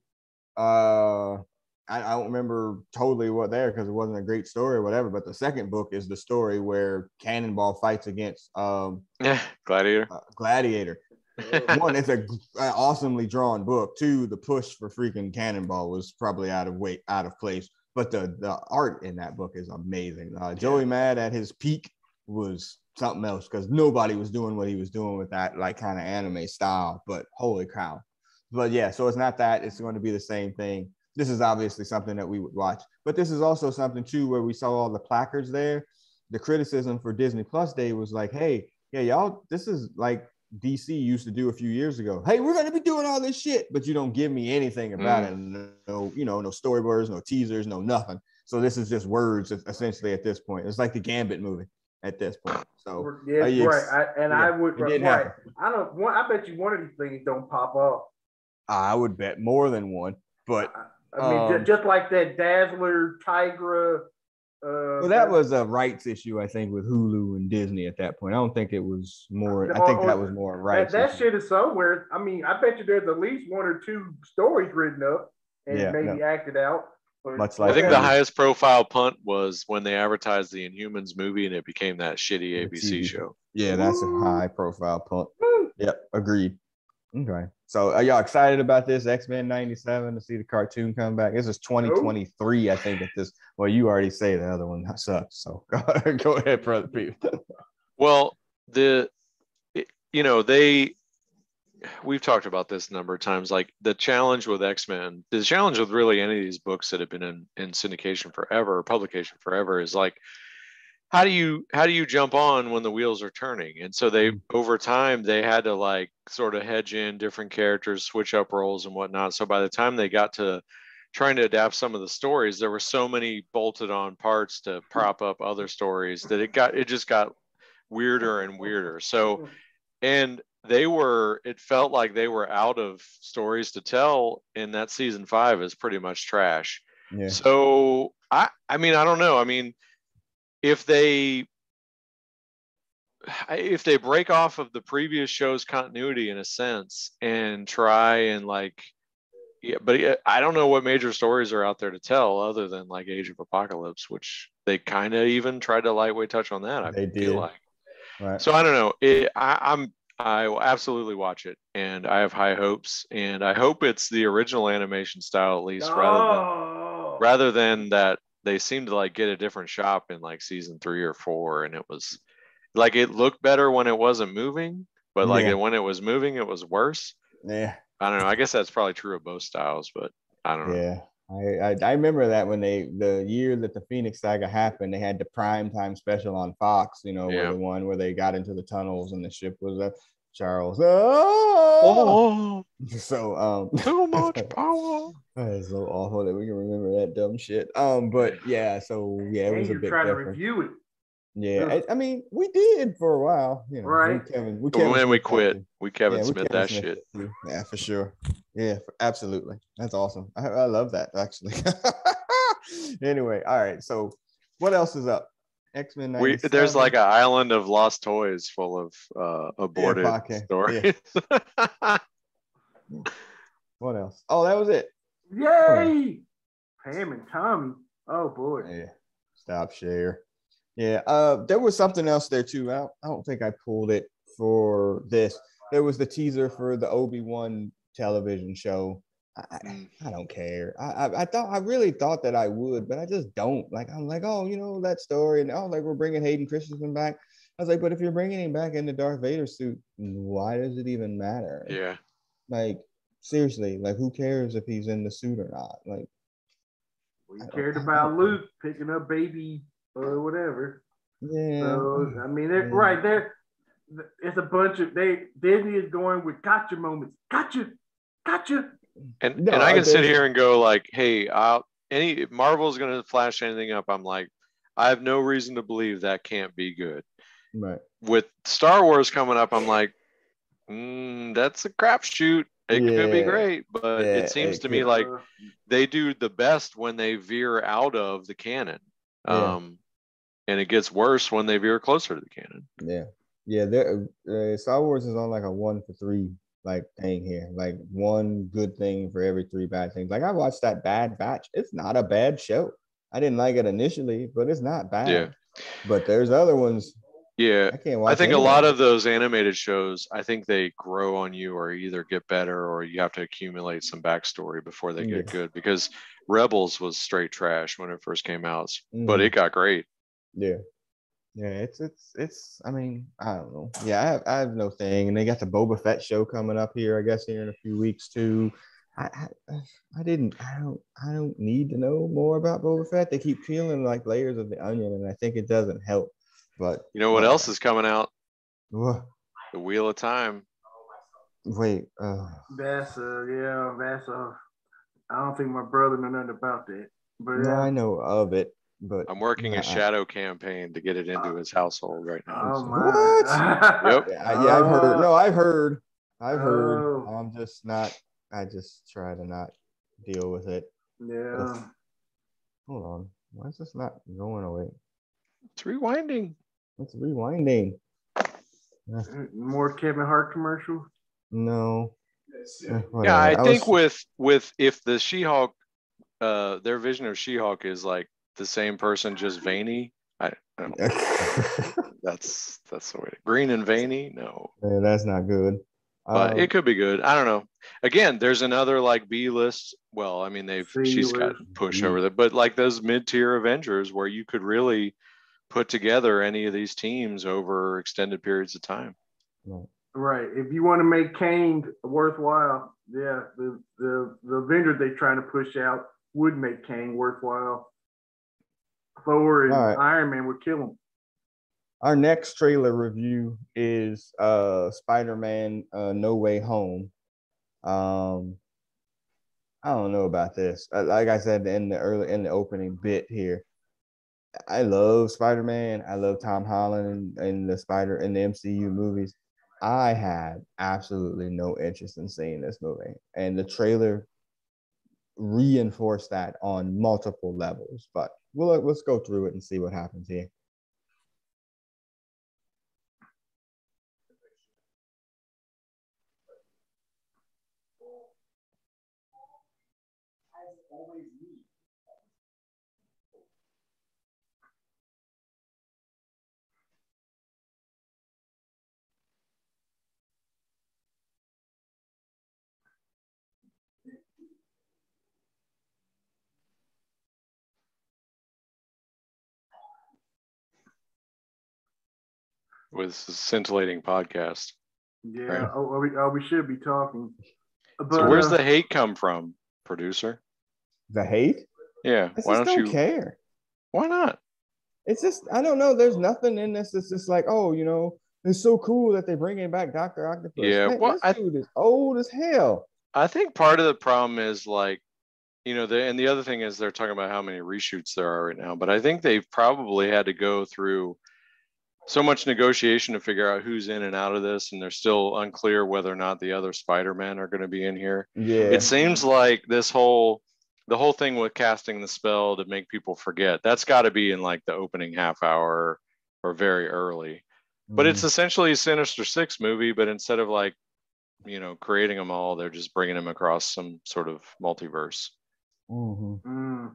Speaker 1: uh I, I don't remember totally what there because it wasn't a great story or whatever, but the second book is the story where Cannonball fights against um
Speaker 2: Yeah, Gladiator.
Speaker 1: uh, Gladiator. One, it's a, a awesomely drawn book. Two, the push for freaking Cannonball was probably out of weight, out of place. But the the art in that book is amazing. Uh, Joey Mad at his peak was something else because nobody was doing what he was doing with that like kind of anime style. But holy cow! But yeah, so it's not that. It's going to be the same thing. This is obviously something that we would watch. But this is also something too where we saw all the placards there. The criticism for Disney Plus Day was like, hey, yeah, y'all, this is like D C used to do a few years ago. Hey, we're going to be doing all this shit, but you don't give me anything about
Speaker 2: Mm.
Speaker 1: it. No, you know, no storyboards, no teasers, no nothing. So this is just words essentially at this point. It's like the Gambit movie at this point. So
Speaker 3: Yeah,
Speaker 1: are you
Speaker 3: right.
Speaker 1: ex-
Speaker 3: I, and
Speaker 1: yeah,
Speaker 3: I would
Speaker 1: it didn't
Speaker 3: right.
Speaker 1: happen.
Speaker 3: I don't. One, I bet you one of these things don't pop off.
Speaker 1: I would bet more than one, but
Speaker 3: I, I mean,
Speaker 1: um,
Speaker 3: ju- just like that Dazzler, Tigra. Uh,
Speaker 1: well, that was a rights issue, I think, with Hulu and Disney at that point. I don't think it was more. I
Speaker 3: Or-
Speaker 1: think
Speaker 3: or
Speaker 1: that was more a
Speaker 3: that,
Speaker 1: rights.
Speaker 3: that
Speaker 1: issue.
Speaker 3: shit is somewhere. I mean, I bet you there's at least one or two stories written up and
Speaker 1: Yeah,
Speaker 3: maybe
Speaker 1: no.
Speaker 3: acted out. But
Speaker 1: Much
Speaker 2: I
Speaker 1: like
Speaker 2: think the
Speaker 1: that.
Speaker 2: highest profile punt was when they advertised the Inhumans movie and it became that shitty
Speaker 1: The
Speaker 2: A B C
Speaker 1: T V.
Speaker 2: show.
Speaker 1: Yeah, that's a
Speaker 3: Woo.
Speaker 1: high profile punt.
Speaker 3: Woo.
Speaker 1: Yep, agreed. Okay. So are y'all excited about this X-Men ninety-seven to see the cartoon come back? This is twenty twenty-three, I think, at this. Well, you already say the other one sucks. So go ahead, brother Pete.
Speaker 2: Well, the it- you know they we've talked about this a number of times. Like the challenge with X-Men, the challenge with really any of these books that have been in, in syndication forever, or publication forever, is like, how do you how do you jump on when the wheels are turning? And so they over time they had to like sort of hedge in different characters, switch up roles and whatnot. So by the time they got to trying to adapt some of the stories, there were so many bolted on parts to prop up other stories that it got it just got weirder and weirder. So and they were it felt like they were out of stories to tell, and that season five is pretty much trash. Yeah. So I I mean I don't know. I mean if they if they break off of the previous show's continuity in a sense and try and like yeah, but I don't know what major stories are out there to tell other than like Age of Apocalypse, which they kind of even tried to lightweight touch on that. I they feel did. like right. So I don't know. It, I, I'm I will absolutely watch it, and I have high hopes, and I hope it's the original animation style at least, oh. rather than rather than that. They seemed to like get a different shop in like season three or four, and it was like it looked better when it wasn't moving, but like yeah. it, when it was moving, it was worse.
Speaker 1: Yeah,
Speaker 2: I don't know. I guess that's probably true of both styles, but I don't know.
Speaker 1: Yeah, I, I I remember that when they the year that the Phoenix Saga happened, they had the prime time special on Fox. You know, yeah. where the one where they got into the tunnels and the ship was a Charles. Oh, oh. so um,
Speaker 2: too much power.
Speaker 1: It's so awful that we can remember that dumb shit. Um, but yeah, so yeah, it was and a bit different. To review it. Yeah, I, I mean, we did for a while, you know.
Speaker 3: Right.
Speaker 1: We Kevin, we
Speaker 2: Kevin when we quit, we Kevin yeah, Smith we Kevin that Smith shit.
Speaker 1: Too. Yeah, for sure. Yeah, for, absolutely. That's awesome. I, I love that actually. Anyway, all right. So, what else is up? X-Men.
Speaker 2: We there's like an island of lost toys full of uh, aborted yeah, stories. Yeah.
Speaker 1: What else? Oh, that was it.
Speaker 3: Yay! Pam and Tommy. Oh boy.
Speaker 1: Yeah. Stop share. Yeah. Uh, there was something else there too. I don't, I don't think I pulled it for this. There was the teaser for the Obi-Wan television show. I, I don't care. I, I I thought I really thought that I would, but I just don't. Like I'm like, oh, you know that story, and oh, like we're bringing Hayden Christensen back. I was like, but if you're bringing him back in the Darth Vader suit, why does it even matter?
Speaker 2: Yeah.
Speaker 1: Like seriously, like who cares if he's in the suit or not? Like
Speaker 3: we cared about Luke picking up baby or whatever.
Speaker 1: Yeah.
Speaker 3: So I mean, they're, yeah. right there, it's a bunch of they Disney is going with gotcha moments. Gotcha, gotcha.
Speaker 2: And no, and I can I sit here and go like, hey, I'll any if Marvel's gonna flash anything up, I'm like, I have no reason to believe that can't be good.
Speaker 1: Right.
Speaker 2: With Star Wars coming up, I'm like, mm, that's a crapshoot. It yeah. could be great, but yeah, it seems it to could. me like they do the best when they veer out of the canon. Yeah. Um, and it gets worse when they veer closer to the canon.
Speaker 1: Yeah, yeah. Uh, Star Wars is on like a one for three like thing here, like one good thing for every three bad things. Like I watched that Bad Batch. It's not a bad show. I didn't like it initially, but it's not bad.
Speaker 2: Yeah.
Speaker 1: But there's other ones.
Speaker 2: Yeah, I can't watch. I think a lot of those animated shows, I think they grow on you, or either get better, or you have to accumulate some backstory before they get yeah. good. Because Rebels was straight trash when it first came out, mm-hmm. but it got great.
Speaker 1: Yeah. Yeah, it's it's it's. I mean, I don't know. Yeah, I have I have no thing, and they got the Boba Fett show coming up here. I guess here in a few weeks too. I I, I didn't. I don't. I don't need to know more about Boba Fett. They keep peeling like layers of the onion, and I think it doesn't help. But
Speaker 2: you know what
Speaker 1: uh,
Speaker 2: else is coming out?
Speaker 1: What?
Speaker 2: The Wheel of Time.
Speaker 1: Wait. Uh,
Speaker 3: that's uh yeah. That's uh. I don't think my brother know nothing about that. But
Speaker 1: no,
Speaker 3: uh,
Speaker 1: I know of it. But
Speaker 2: I'm working a shadow campaign to get it into his household right now.
Speaker 3: Oh
Speaker 2: so.
Speaker 3: my!
Speaker 1: What? Yep. Yeah, yeah, I've heard. No, I've heard. I've heard. Oh. I'm just not. I just try to not deal with it.
Speaker 3: Yeah.
Speaker 1: It's, hold on. Why is this not going away?
Speaker 2: It's rewinding.
Speaker 1: It's rewinding.
Speaker 3: More Kevin Hart commercial?
Speaker 1: No.
Speaker 2: Yeah, I, I think was... with with if the She-Hulk, uh, their vision of She-Hulk is like the same person, just veiny. I, I don't know. that's that's the way. To, green and veiny? No.
Speaker 1: Yeah, that's not good.
Speaker 2: But um, it could be good. I don't know. Again, there's another like B list. Well, I mean, they've she's got pushed over there, but like those mid-tier Avengers where you could really put together any of these teams over extended periods of time.
Speaker 1: Right.
Speaker 3: Right. If you want to make Kang worthwhile, yeah, the the the Avengers they're trying to push out would make Kang worthwhile. Thor and right. Iron Man would kill him.
Speaker 1: Our next trailer review is uh, Spider-Man uh, No Way Home. Um, I don't know about this. Like I said in the early in the opening bit here, I love Spider-Man. I love Tom Holland in the Spider in the M C U movies. I had absolutely no interest in seeing this movie, and the trailer reinforced that on multiple levels. But we'll let's go through it and see what happens here.
Speaker 2: With a scintillating podcast.
Speaker 3: Yeah, right? oh, we, oh, we should be talking.
Speaker 2: But, so where's uh, the hate come from, producer?
Speaker 1: The hate?
Speaker 2: Yeah.
Speaker 1: I
Speaker 2: why
Speaker 1: just
Speaker 2: don't,
Speaker 1: don't
Speaker 2: you
Speaker 1: care?
Speaker 2: Why not?
Speaker 1: It's just I don't know. There's nothing in this. It's just like, oh, you know, it's so cool that they're bringing back Doctor Octopus.
Speaker 2: Yeah.
Speaker 1: Man,
Speaker 2: well,
Speaker 1: this
Speaker 2: I,
Speaker 1: dude is old as hell.
Speaker 2: I think part of the problem is like, you know, the and the other thing is they're talking about how many reshoots there are right now. But I think they've probably had to go through so much negotiation to figure out who's in and out of this, and they're still unclear whether or not the other Spider-Men are going to be in here.
Speaker 1: Yeah.
Speaker 2: It seems like this whole the whole thing with casting the spell to make people forget, that's got to be in like the opening half hour or very early. Mm. But it's essentially a Sinister Six movie, but instead of like, you know, creating them all, they're just bringing them across some sort of multiverse.
Speaker 1: Mm-hmm.
Speaker 3: Mm.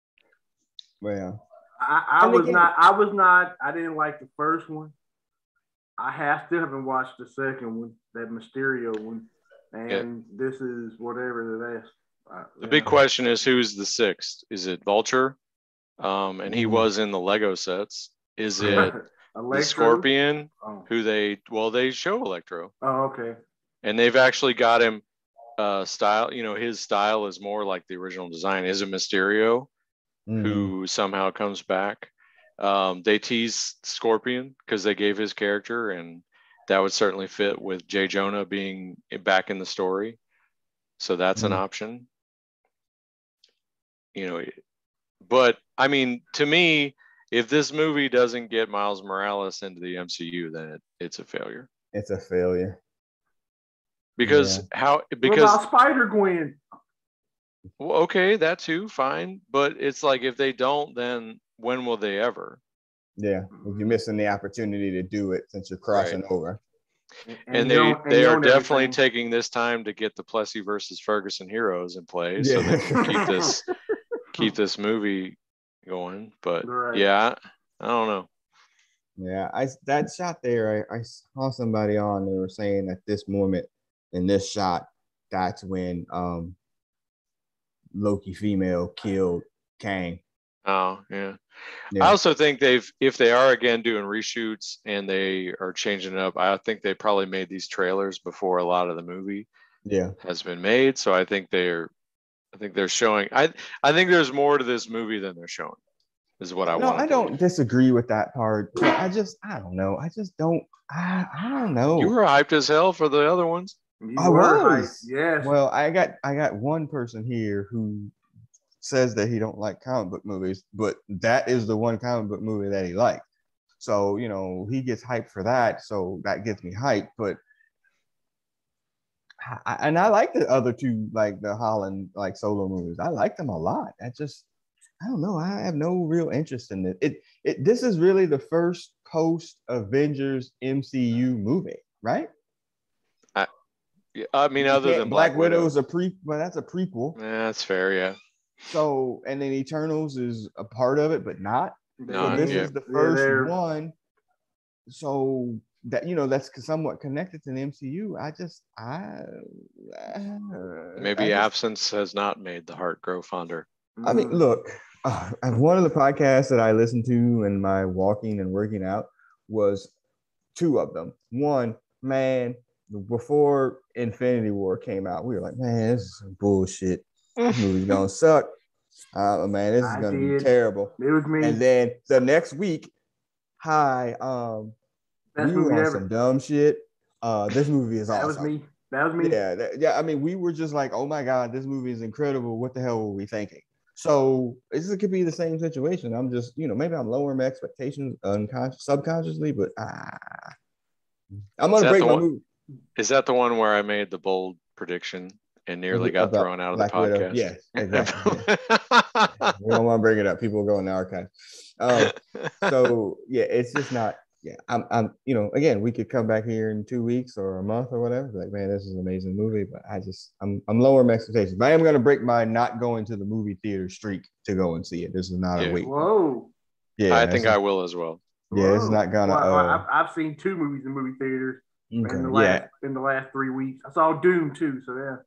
Speaker 1: Well.
Speaker 3: I, I was again, not. I was not. I didn't like the first one. I have still haven't watched the second one, that Mysterio one, and yeah. This is whatever that is. Uh,
Speaker 2: the
Speaker 3: yeah.
Speaker 2: big question is, who's the sixth? Is it Vulture? Um, and he mm. was in the Lego sets. Is it the Scorpion? Oh. Who they? Well, they show Electro.
Speaker 3: Oh, okay.
Speaker 2: And they've actually got him uh, style. You know, his style is more like the original design. Is it Mysterio? Mm-hmm. Who somehow comes back. Um, they tease Scorpion because they gave his character, and that would certainly fit with J. Jonah being back in the story. So that's mm-hmm. an option. You know, but I mean, to me, if this movie doesn't get Miles Morales into the M C U, then it, it's a failure.
Speaker 1: It's a failure.
Speaker 2: Because yeah. how? Because
Speaker 3: what about Spider-Gwen?
Speaker 2: Well, okay, that too, fine. But it's like if they don't, then when will they ever?
Speaker 1: Yeah, if you're missing the opportunity to do it since you're crossing right. over.
Speaker 2: And, and they and they are definitely everything. taking this time to get the Plessy versus Ferguson heroes in play, yeah. so they can keep this keep this movie going. But right. yeah, I don't know.
Speaker 1: Yeah, I that shot there, I, I saw somebody on. They were saying at this moment in this shot, that's when um. Loki female killed Kang.
Speaker 2: Oh yeah. yeah. I also think they've, if they are again doing reshoots and they are changing it up, I think they probably made these trailers before a lot of the movie
Speaker 1: yeah
Speaker 2: has been made. So I think they're, I think they're showing. I I think there's more to this movie than they're showing. Is what I
Speaker 1: no,
Speaker 2: want.
Speaker 1: I don't believe. disagree with that part. I just I don't know. I just don't. I I don't know.
Speaker 2: You were hyped as hell for the other ones.
Speaker 3: You
Speaker 1: I was.
Speaker 3: Yes.
Speaker 1: Well, I got I got one person here who says that he don't like comic book movies, but that is the one comic book movie that he liked. So, you know, he gets hyped for that. So that gets me hyped. But I, and I like the other two, like the Holland like solo movies. I like them a lot. I just I don't know. I have no real interest in it. It it this is really the first post Avengers M C U movie, right?
Speaker 2: I mean, other than
Speaker 1: Black,
Speaker 2: Black
Speaker 1: Widow
Speaker 2: Widow
Speaker 1: is a pre, well, that's a prequel.
Speaker 2: Yeah, that's fair, yeah.
Speaker 1: So, and then Eternals is a part of it, but not.
Speaker 2: No,
Speaker 1: so this
Speaker 2: yeah.
Speaker 1: is the first
Speaker 3: yeah,
Speaker 1: one. So that you know that's somewhat connected to the M C U. I just, I uh,
Speaker 2: maybe
Speaker 1: I just,
Speaker 2: absence has not made the heart grow fonder.
Speaker 1: I mean, look, uh, one of the podcasts that I listened to in my walking and working out was two of them. One man, before Infinity War came out, we were like, man, this is some bullshit. This movie's gonna suck. Uh, man, this is
Speaker 3: I
Speaker 1: gonna
Speaker 3: did.
Speaker 1: be terrible.
Speaker 3: It was me.
Speaker 1: And then the next week, hi, um,
Speaker 3: Best
Speaker 1: we were
Speaker 3: movie
Speaker 1: on
Speaker 3: ever.
Speaker 1: some dumb shit. Uh, this movie is
Speaker 3: That
Speaker 1: awesome.
Speaker 3: was me. That was me.
Speaker 1: Yeah, that, yeah. I mean, we were just like, oh my god, this movie is incredible. What the hell were we thinking? So this could be the same situation. I'm just, you know, maybe I'm lowering my expectations unconscious, subconsciously, but ah, I'm
Speaker 2: Is
Speaker 1: gonna
Speaker 2: that
Speaker 1: break
Speaker 2: the
Speaker 1: my
Speaker 2: one?
Speaker 1: mood.
Speaker 2: Is that the one where I made the bold prediction and nearly got
Speaker 1: About
Speaker 2: thrown out of
Speaker 1: Black
Speaker 2: the
Speaker 1: Widow.
Speaker 2: podcast?
Speaker 1: Yes, exactly. We don't want to bring it up. People go in the archive. Um, so yeah, it's just not. Yeah, I'm. I'm. You know, again, we could come back here in two weeks or a month or whatever. Like, man, this is an amazing movie. But I just, I'm, I'm lowering my expectations. But I am gonna break my not going to the movie theater streak to go and see it. This is not
Speaker 2: Yeah.
Speaker 1: a week.
Speaker 3: Whoa.
Speaker 1: Yeah,
Speaker 2: I think
Speaker 1: it's-
Speaker 2: I will as well.
Speaker 1: Yeah, it's
Speaker 3: Whoa.
Speaker 1: not gonna.
Speaker 3: Well,
Speaker 1: Uh,
Speaker 3: I've, I've seen two movies in movie theaters in the
Speaker 1: okay,
Speaker 3: last
Speaker 1: yeah.
Speaker 3: in the last three weeks. I saw Doom too. So yeah.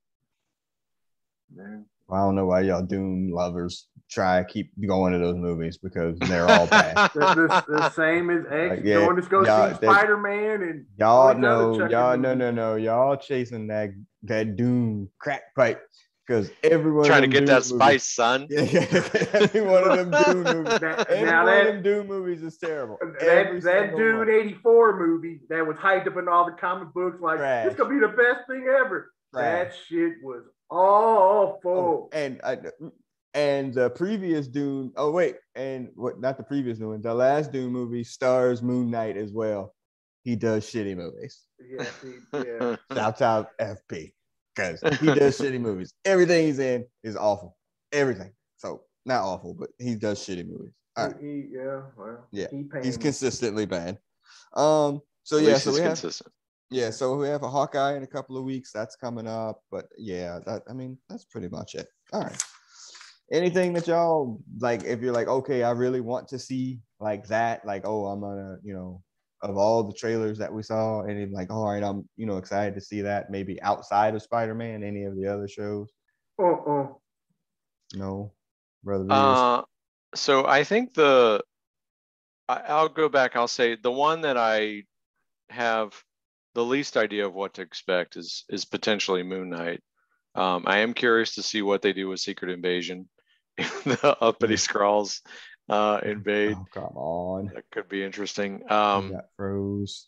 Speaker 3: Man.
Speaker 1: I don't know why y'all Doom lovers try to keep going to those movies because they're all bad.
Speaker 3: The, the, the same as X
Speaker 1: Like, yeah,
Speaker 3: going to go
Speaker 1: y'all-
Speaker 3: see
Speaker 1: they-
Speaker 3: Spider Man and
Speaker 1: Y'all
Speaker 3: all these other
Speaker 1: know,
Speaker 3: Chucky
Speaker 1: y'all no
Speaker 3: movies.
Speaker 1: no no, y'all chasing that that Doom crack pipe because every one
Speaker 2: Trying
Speaker 1: of
Speaker 2: to
Speaker 1: them
Speaker 2: get
Speaker 1: Doom
Speaker 2: that spice, son.
Speaker 1: Movies, yeah, every one of them Doom movies,
Speaker 3: That-
Speaker 1: every
Speaker 3: now
Speaker 1: one
Speaker 3: that-
Speaker 1: of them Doom movies is terrible. Every
Speaker 3: That that
Speaker 1: single
Speaker 3: Dune
Speaker 1: one.
Speaker 3: eighty-four movie that was hyped up in all the comic books, like
Speaker 1: Trash.
Speaker 3: this gonna be the best thing ever.
Speaker 1: Trash.
Speaker 3: That shit was awful.
Speaker 1: Oh, and I, and the previous Dune. Oh wait, and what? Not the previous one. The last Dune movie stars Moon Knight as well. He does shitty movies.
Speaker 3: Yeah, see, yeah.
Speaker 1: Shout out F P because he does shitty movies. Everything he's in is awful. Everything. So not awful, but he does shitty movies. All right.
Speaker 3: He, he, yeah, well,
Speaker 1: Yeah,
Speaker 3: he
Speaker 1: he's
Speaker 3: me.
Speaker 1: consistently bad. Um. So
Speaker 2: At
Speaker 1: yeah.
Speaker 2: least
Speaker 1: So
Speaker 2: it's
Speaker 1: we have.
Speaker 2: consistent.
Speaker 1: Yeah. So we have a Hawkeye in a couple of weeks. That's coming up. But yeah, that I mean that's pretty much it. All right. Anything that y'all like, if you're like, okay, I really want to see like that, like, oh, I'm gonna, you know, of all the trailers that we saw, and it's like, all right, I'm, you know, excited to see that. Maybe outside of Spider-Man, any of the other shows.
Speaker 3: Uh-uh.
Speaker 1: No, brother.
Speaker 2: Uh, so I think the I, I'll go back. I'll say the one that I have the least idea of what to expect is is potentially Moon Knight. Um, I am curious to see what they do with Secret Invasion. The uppity Skrulls uh, invade.
Speaker 1: Oh, come on.
Speaker 2: That could be interesting.
Speaker 1: You
Speaker 2: Um,
Speaker 1: got froze.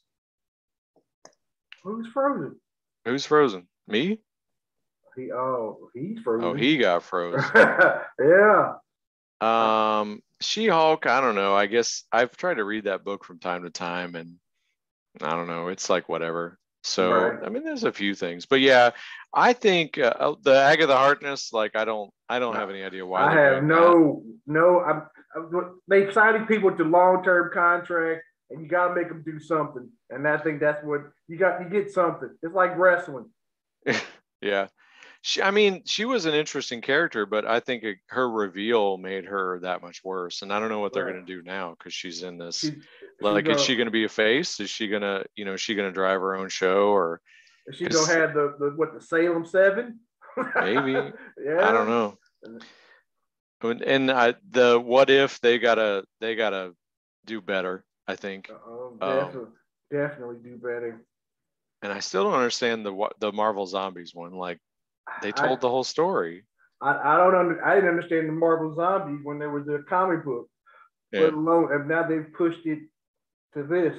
Speaker 3: Who's frozen?
Speaker 2: who's frozen? Me?
Speaker 3: He oh he's frozen.
Speaker 2: Oh, he got froze.
Speaker 3: Yeah.
Speaker 2: Um, She-Hulk, I don't know. I guess I've tried to read that book from time to time, and I don't know. It's like whatever. So
Speaker 3: Right.
Speaker 2: I mean, there's a few things, but yeah, I think uh, the Agatha Harkness. Like, I don't, I don't have any idea why.
Speaker 3: I
Speaker 2: they're
Speaker 3: have
Speaker 2: doing
Speaker 3: no no. I'm, I'm they signing people to long term contract, and you got to make them do something. And I think that's what you got. You get something. It's like wrestling.
Speaker 2: that. Yeah, she. I mean, she was an interesting character, but I think it, her reveal made her that much worse. And I don't know what they're
Speaker 3: Right.
Speaker 2: going to do now because she's in this.
Speaker 3: She's,
Speaker 2: Like,
Speaker 3: she's
Speaker 2: is she
Speaker 3: gonna-
Speaker 2: going to be a face? Is she going to, you know, is she going to drive her own show, or
Speaker 3: Is she gonna have the, the what the Salem Seven?
Speaker 2: maybe?
Speaker 3: Yeah.
Speaker 2: I don't know. And, and I, the what if they gotta they gotta do better, I think.
Speaker 3: Uh-oh,
Speaker 2: Um,
Speaker 3: definitely, definitely do better.
Speaker 2: And I still don't understand the what the Marvel Zombies one. Like, they told
Speaker 3: I,
Speaker 2: the whole story.
Speaker 3: I, I don't under, I didn't understand the Marvel Zombies when there was a comic book,
Speaker 2: Yeah.
Speaker 3: let alone and now they've pushed it to this.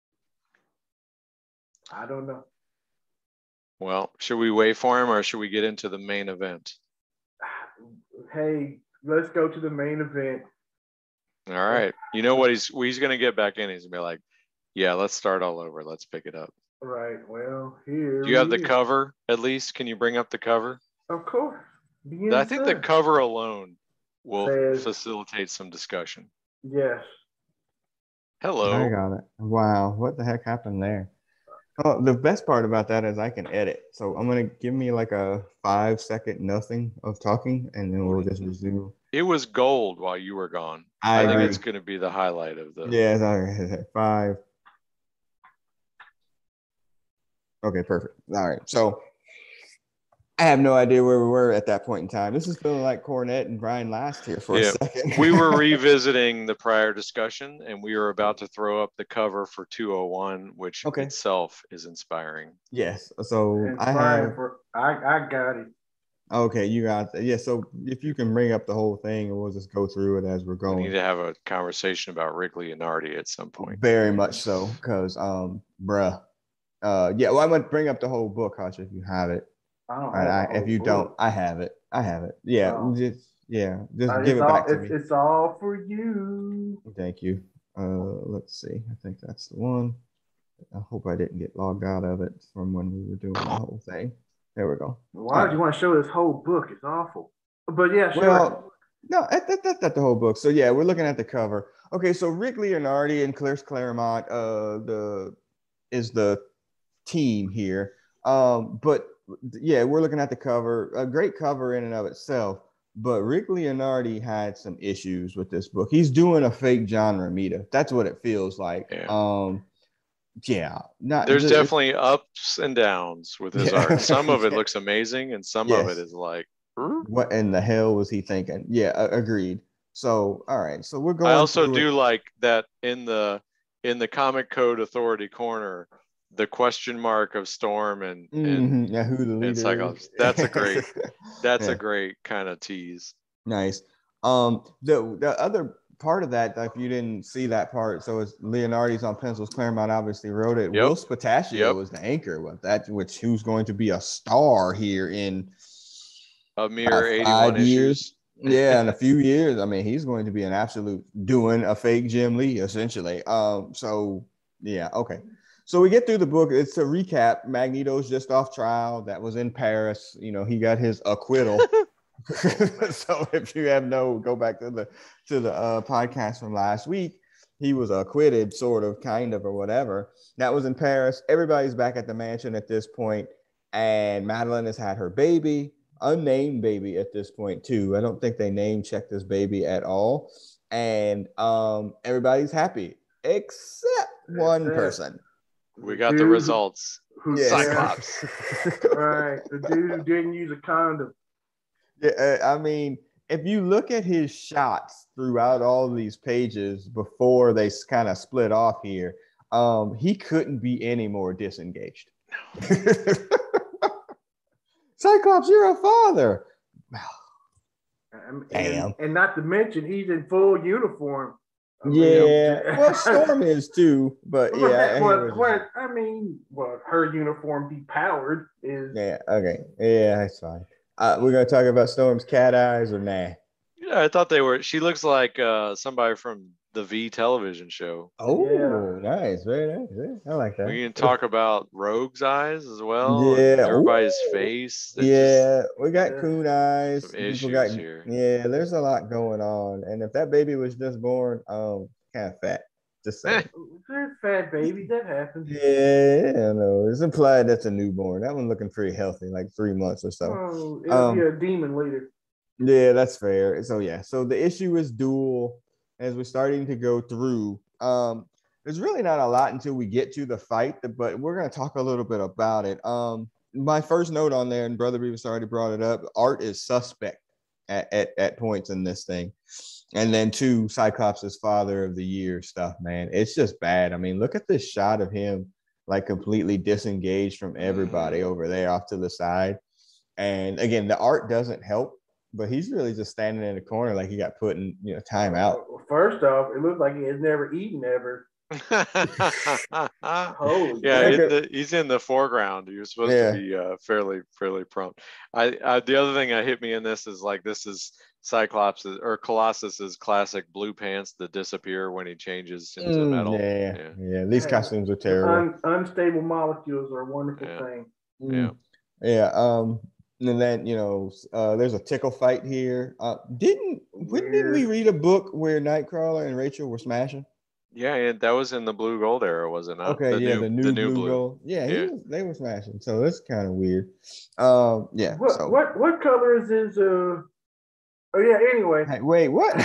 Speaker 3: I don't know.
Speaker 2: Well, should we wait for him or should we get into the main event?
Speaker 3: Hey, let's go to the main event.
Speaker 2: All right. You know what? He's he's gonna get back in. He's gonna be like, yeah, let's start all over. Let's pick it up.
Speaker 3: Right. Well, here.
Speaker 2: Do you have
Speaker 3: he
Speaker 2: the
Speaker 3: is.
Speaker 2: cover at least? Can you bring up the cover?
Speaker 3: Of course. Be
Speaker 2: I think the
Speaker 3: inside.
Speaker 2: cover alone will
Speaker 3: Says-
Speaker 2: facilitate some discussion.
Speaker 3: Yes.
Speaker 2: Hello.
Speaker 1: I got it. Wow, what the heck happened there? Oh, the best part about that is I can edit. So I'm gonna give me like a five second nothing of talking, and then we'll just resume.
Speaker 2: It was gold while you were gone.
Speaker 1: I,
Speaker 2: I, think
Speaker 1: agree.
Speaker 2: it's going to be the highlight of the.
Speaker 1: Yeah, sorry. Five. Okay, perfect. All right. So I have no idea where we were at that point in time. This is feeling like Cornette and Brian last here for yeah. a second.
Speaker 2: We were revisiting the prior discussion, and we were about to throw up the cover for two oh one, which okay. itself is inspiring.
Speaker 1: Yes. So
Speaker 3: inspiring
Speaker 1: I have.
Speaker 3: For, I, I got it.
Speaker 1: Okay, you got that. Yeah, so if you can bring up the whole thing, and we'll just go through it as we're going.
Speaker 2: We need to have a conversation about Rick Leonardi at some point.
Speaker 1: Very much so, because, um, bruh. Uh, yeah, well, I'm going to bring up the whole book, Hacha, if you have it.
Speaker 3: I don't
Speaker 1: right,
Speaker 3: have
Speaker 1: I, if you
Speaker 3: book.
Speaker 1: don't, I have it. I have it. Yeah, oh. just yeah, just
Speaker 3: uh,
Speaker 1: give it
Speaker 3: all,
Speaker 1: back to
Speaker 3: it's,
Speaker 1: me.
Speaker 3: It's all for you.
Speaker 1: Thank you. Uh, let's see. I think that's the one. I hope I didn't get logged out of it from when we were doing the whole thing. There we go.
Speaker 3: Why do right. you want to show this whole book? It's awful. But yeah, sure.
Speaker 1: Well, no, that, that, that, that's the whole book. So yeah, we're looking at the cover. Okay, so Rick Leonardi and Claire Claremont uh, the is the team here. Um, but yeah, we're looking at the cover. A great cover in and of itself. But Rick Leonardi had some issues with this book. He's doing a fake John Romita. That's what it feels like.
Speaker 2: Yeah.
Speaker 1: Um, yeah. Not,
Speaker 2: There's
Speaker 1: just,
Speaker 2: definitely ups and downs with his yeah. art. Some of it looks amazing, and some yes. of it is like, hmm?
Speaker 1: What in the hell was he thinking? Yeah, uh, agreed. So, all right. So we're going.
Speaker 2: I also do
Speaker 1: it.
Speaker 2: like that in the in the Comic Code Authority corner, the question mark of Storm and and,
Speaker 1: mm-hmm. yeah, who the leader
Speaker 2: and Cyclops. That's a great. That's yeah. a great kind of tease.
Speaker 1: Nice. Um, the the other part of that, if you didn't see that part, so it's Leonardi's on pencils. Claremont obviously wrote it. Yep. Will Spataccio yep. was the anchor with that, which who's going to be a star here in
Speaker 2: a mere eighty-one
Speaker 1: years.
Speaker 2: Issues.
Speaker 1: Yeah, in a few years. I mean, he's going to be an absolute doing a fake Jim Lee essentially. Um, so yeah, okay. So we get through the book. It's a recap. Magneto's just off trial. That was in Paris. You know, he got his acquittal. So if you have no, go back to the to the uh, podcast from last week. He was acquitted, sort of, kind of, or whatever. That was in Paris. Everybody's back at the mansion at this point, and Madeline has had her baby, unnamed baby at this point too. I don't think they name checked this baby at all, and um, everybody's happy except one person.
Speaker 2: We got dude, the results.
Speaker 3: Who's Cyclops? Right, the dude who didn't use a condom.
Speaker 1: Yeah, I mean, if you look at his shots throughout all these pages before they kind of split off here, um, he couldn't be any more disengaged. No. Cyclops, you're a father.
Speaker 3: and, Damn. And not to mention, he's in full uniform.
Speaker 1: I mean, yeah, well, Storm is too, but well, yeah.
Speaker 3: Well, well, I mean, well, her uniform depowered is.
Speaker 1: Yeah, okay. Yeah, that's fine. Uh, we're going to talk about Storm's cat eyes or nah?
Speaker 2: Yeah, I thought they were. She looks like uh, somebody from the V television show.
Speaker 1: Oh, yeah. Nice. Very nice. Yeah, I like that.
Speaker 2: We can talk about Rogue's eyes as well.
Speaker 1: Yeah.
Speaker 2: Everybody's
Speaker 1: Ooh.
Speaker 2: face.
Speaker 1: It's yeah. We got yeah. coon eyes.
Speaker 2: Some issues
Speaker 1: got,
Speaker 2: here.
Speaker 1: Yeah, there's a lot going on. And if that baby was just born, um, kind of fat. Just saying.
Speaker 3: There's fat baby. That happens.
Speaker 1: Yeah, I know. It's implied that's a newborn. That one looking pretty healthy, like three months or so.
Speaker 3: Oh, it'll um, be a demon later.
Speaker 1: Yeah, that's fair. So yeah, so the issue is dual as we're starting to go through. Um, there's really not a lot until we get to the fight, but we're going to talk a little bit about it. Um, my first note on there, and Brother Beavis already brought it up, art is suspect at, at, at points in this thing. And then two, Cyclops' father of the year stuff, man. It's just bad. I mean, look at this shot of him like completely disengaged from everybody mm-hmm. over there off to the side. And again, the art doesn't help, but he's really just standing in the corner like he got put in, you know, time out.
Speaker 3: Well, first off, it looks like he has never eaten ever.
Speaker 2: Holy yeah, in the, he's in the foreground. You're supposed yeah. to be uh, fairly, fairly prompt. I, I the other thing that hit me in this is like this is Cyclops or Colossus's classic blue pants that disappear when he changes into
Speaker 1: mm,
Speaker 2: metal.
Speaker 1: Yeah, yeah, yeah. These costumes are terrible.
Speaker 3: Un, unstable molecules are a wonderful
Speaker 2: yeah.
Speaker 3: thing.
Speaker 2: Yeah,
Speaker 1: yeah. Um, and then you know, uh, there's a tickle fight here. Uh, didn't when did we read a book where Nightcrawler and Rachel were smashing?
Speaker 2: Yeah, and that was in the blue gold era, was it not?
Speaker 1: Okay,
Speaker 2: the
Speaker 1: yeah,
Speaker 2: new,
Speaker 1: the new,
Speaker 2: the
Speaker 1: new,
Speaker 2: new
Speaker 1: blue,
Speaker 2: blue
Speaker 1: gold. Yeah, yeah. Was, they were smashing. So that's kind of weird. Um, yeah.
Speaker 3: What
Speaker 1: so.
Speaker 3: what what color is his? Uh... Oh yeah. Anyway.
Speaker 1: Hey, wait, what?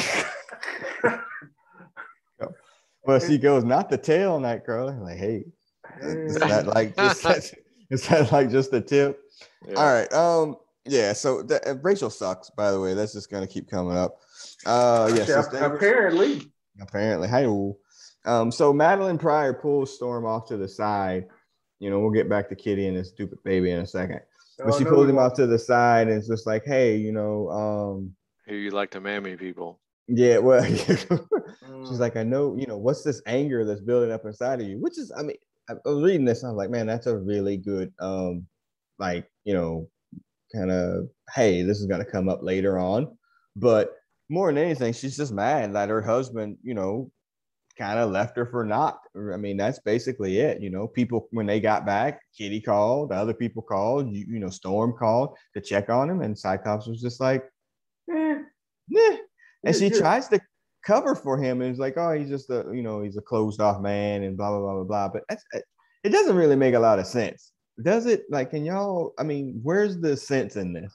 Speaker 1: Well, she goes, not the tail, Nightcrawler. Like, hey, it's not like just Is that like just a tip?
Speaker 2: Yeah.
Speaker 1: All right. Um. Yeah. So the, uh, Rachel sucks. By the way, that's just gonna keep coming up. Uh. Yes. Yeah, so
Speaker 3: apparently.
Speaker 1: Apparently. Hi. Um. So Madeline Pryor pulls Storm off to the side. You know, we'll get back to Kitty and this stupid baby in a second. But oh, she no, pulls him off to the side and it's just like, hey, you know, um,
Speaker 2: here you like to mammy people.
Speaker 1: Yeah, well, she's like, I know, you know, what's this anger that's building up inside of you? Which is, I mean, I was reading this, and I was like, man, that's a really good, um, like, you know, kind of, hey, this is gonna come up later on. But more than anything, she's just mad that her husband, you know, kind of left her for naught. I mean, that's basically it. You know, people when they got back, Kitty called, the other people called, you, you know, Storm called to check on him, and Cyclops was just like, eh, eh. And she tries to cover for him, and it's like, oh, he's just a, you know, he's a closed off man, and blah blah blah blah blah. But that's, it doesn't really make a lot of sense, does it? Like, can y'all? I mean, where's the sense in this?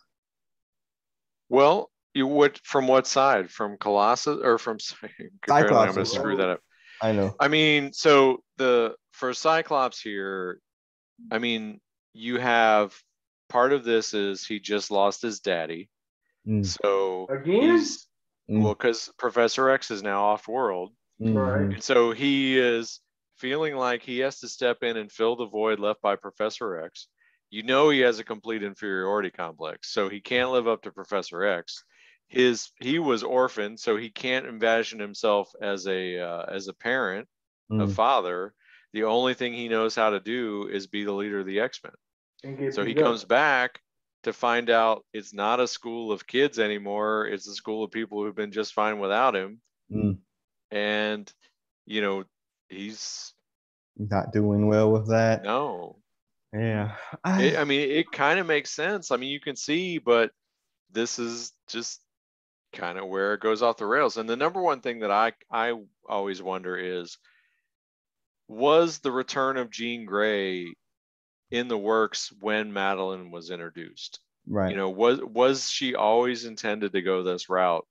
Speaker 2: Well, you would from what side? From Colossus or from? Apparently, I'm going to screw that up.
Speaker 1: I know.
Speaker 2: I mean, so the for Cyclops here, I mean, you have part of this is he just lost his daddy, mm. so
Speaker 3: again.
Speaker 2: He's, mm. Well, because Professor X is now off world,
Speaker 3: right?
Speaker 2: And so he is feeling like he has to step in and fill the void left by Professor X. You know, he has a complete inferiority complex, so he can't live up to Professor X. His he was orphaned, so he can't envision himself as a uh, as a parent, mm. a father. The only thing he knows how to do is be the leader of the X-Men. So he comes back to find out it's not a school of kids anymore. It's a school of people who've been just fine without him. Mm. And, you know, he's
Speaker 1: not doing well with that.
Speaker 2: No.
Speaker 1: Yeah.
Speaker 2: It, I mean, it kind of makes sense. I mean, you can see, but this is just kind of where it goes off the rails. And the number one thing that I I always wonder is, was the return of Jean Grey in the works when Madeline was introduced?
Speaker 1: Right.
Speaker 2: You know, was was she always intended to go this route,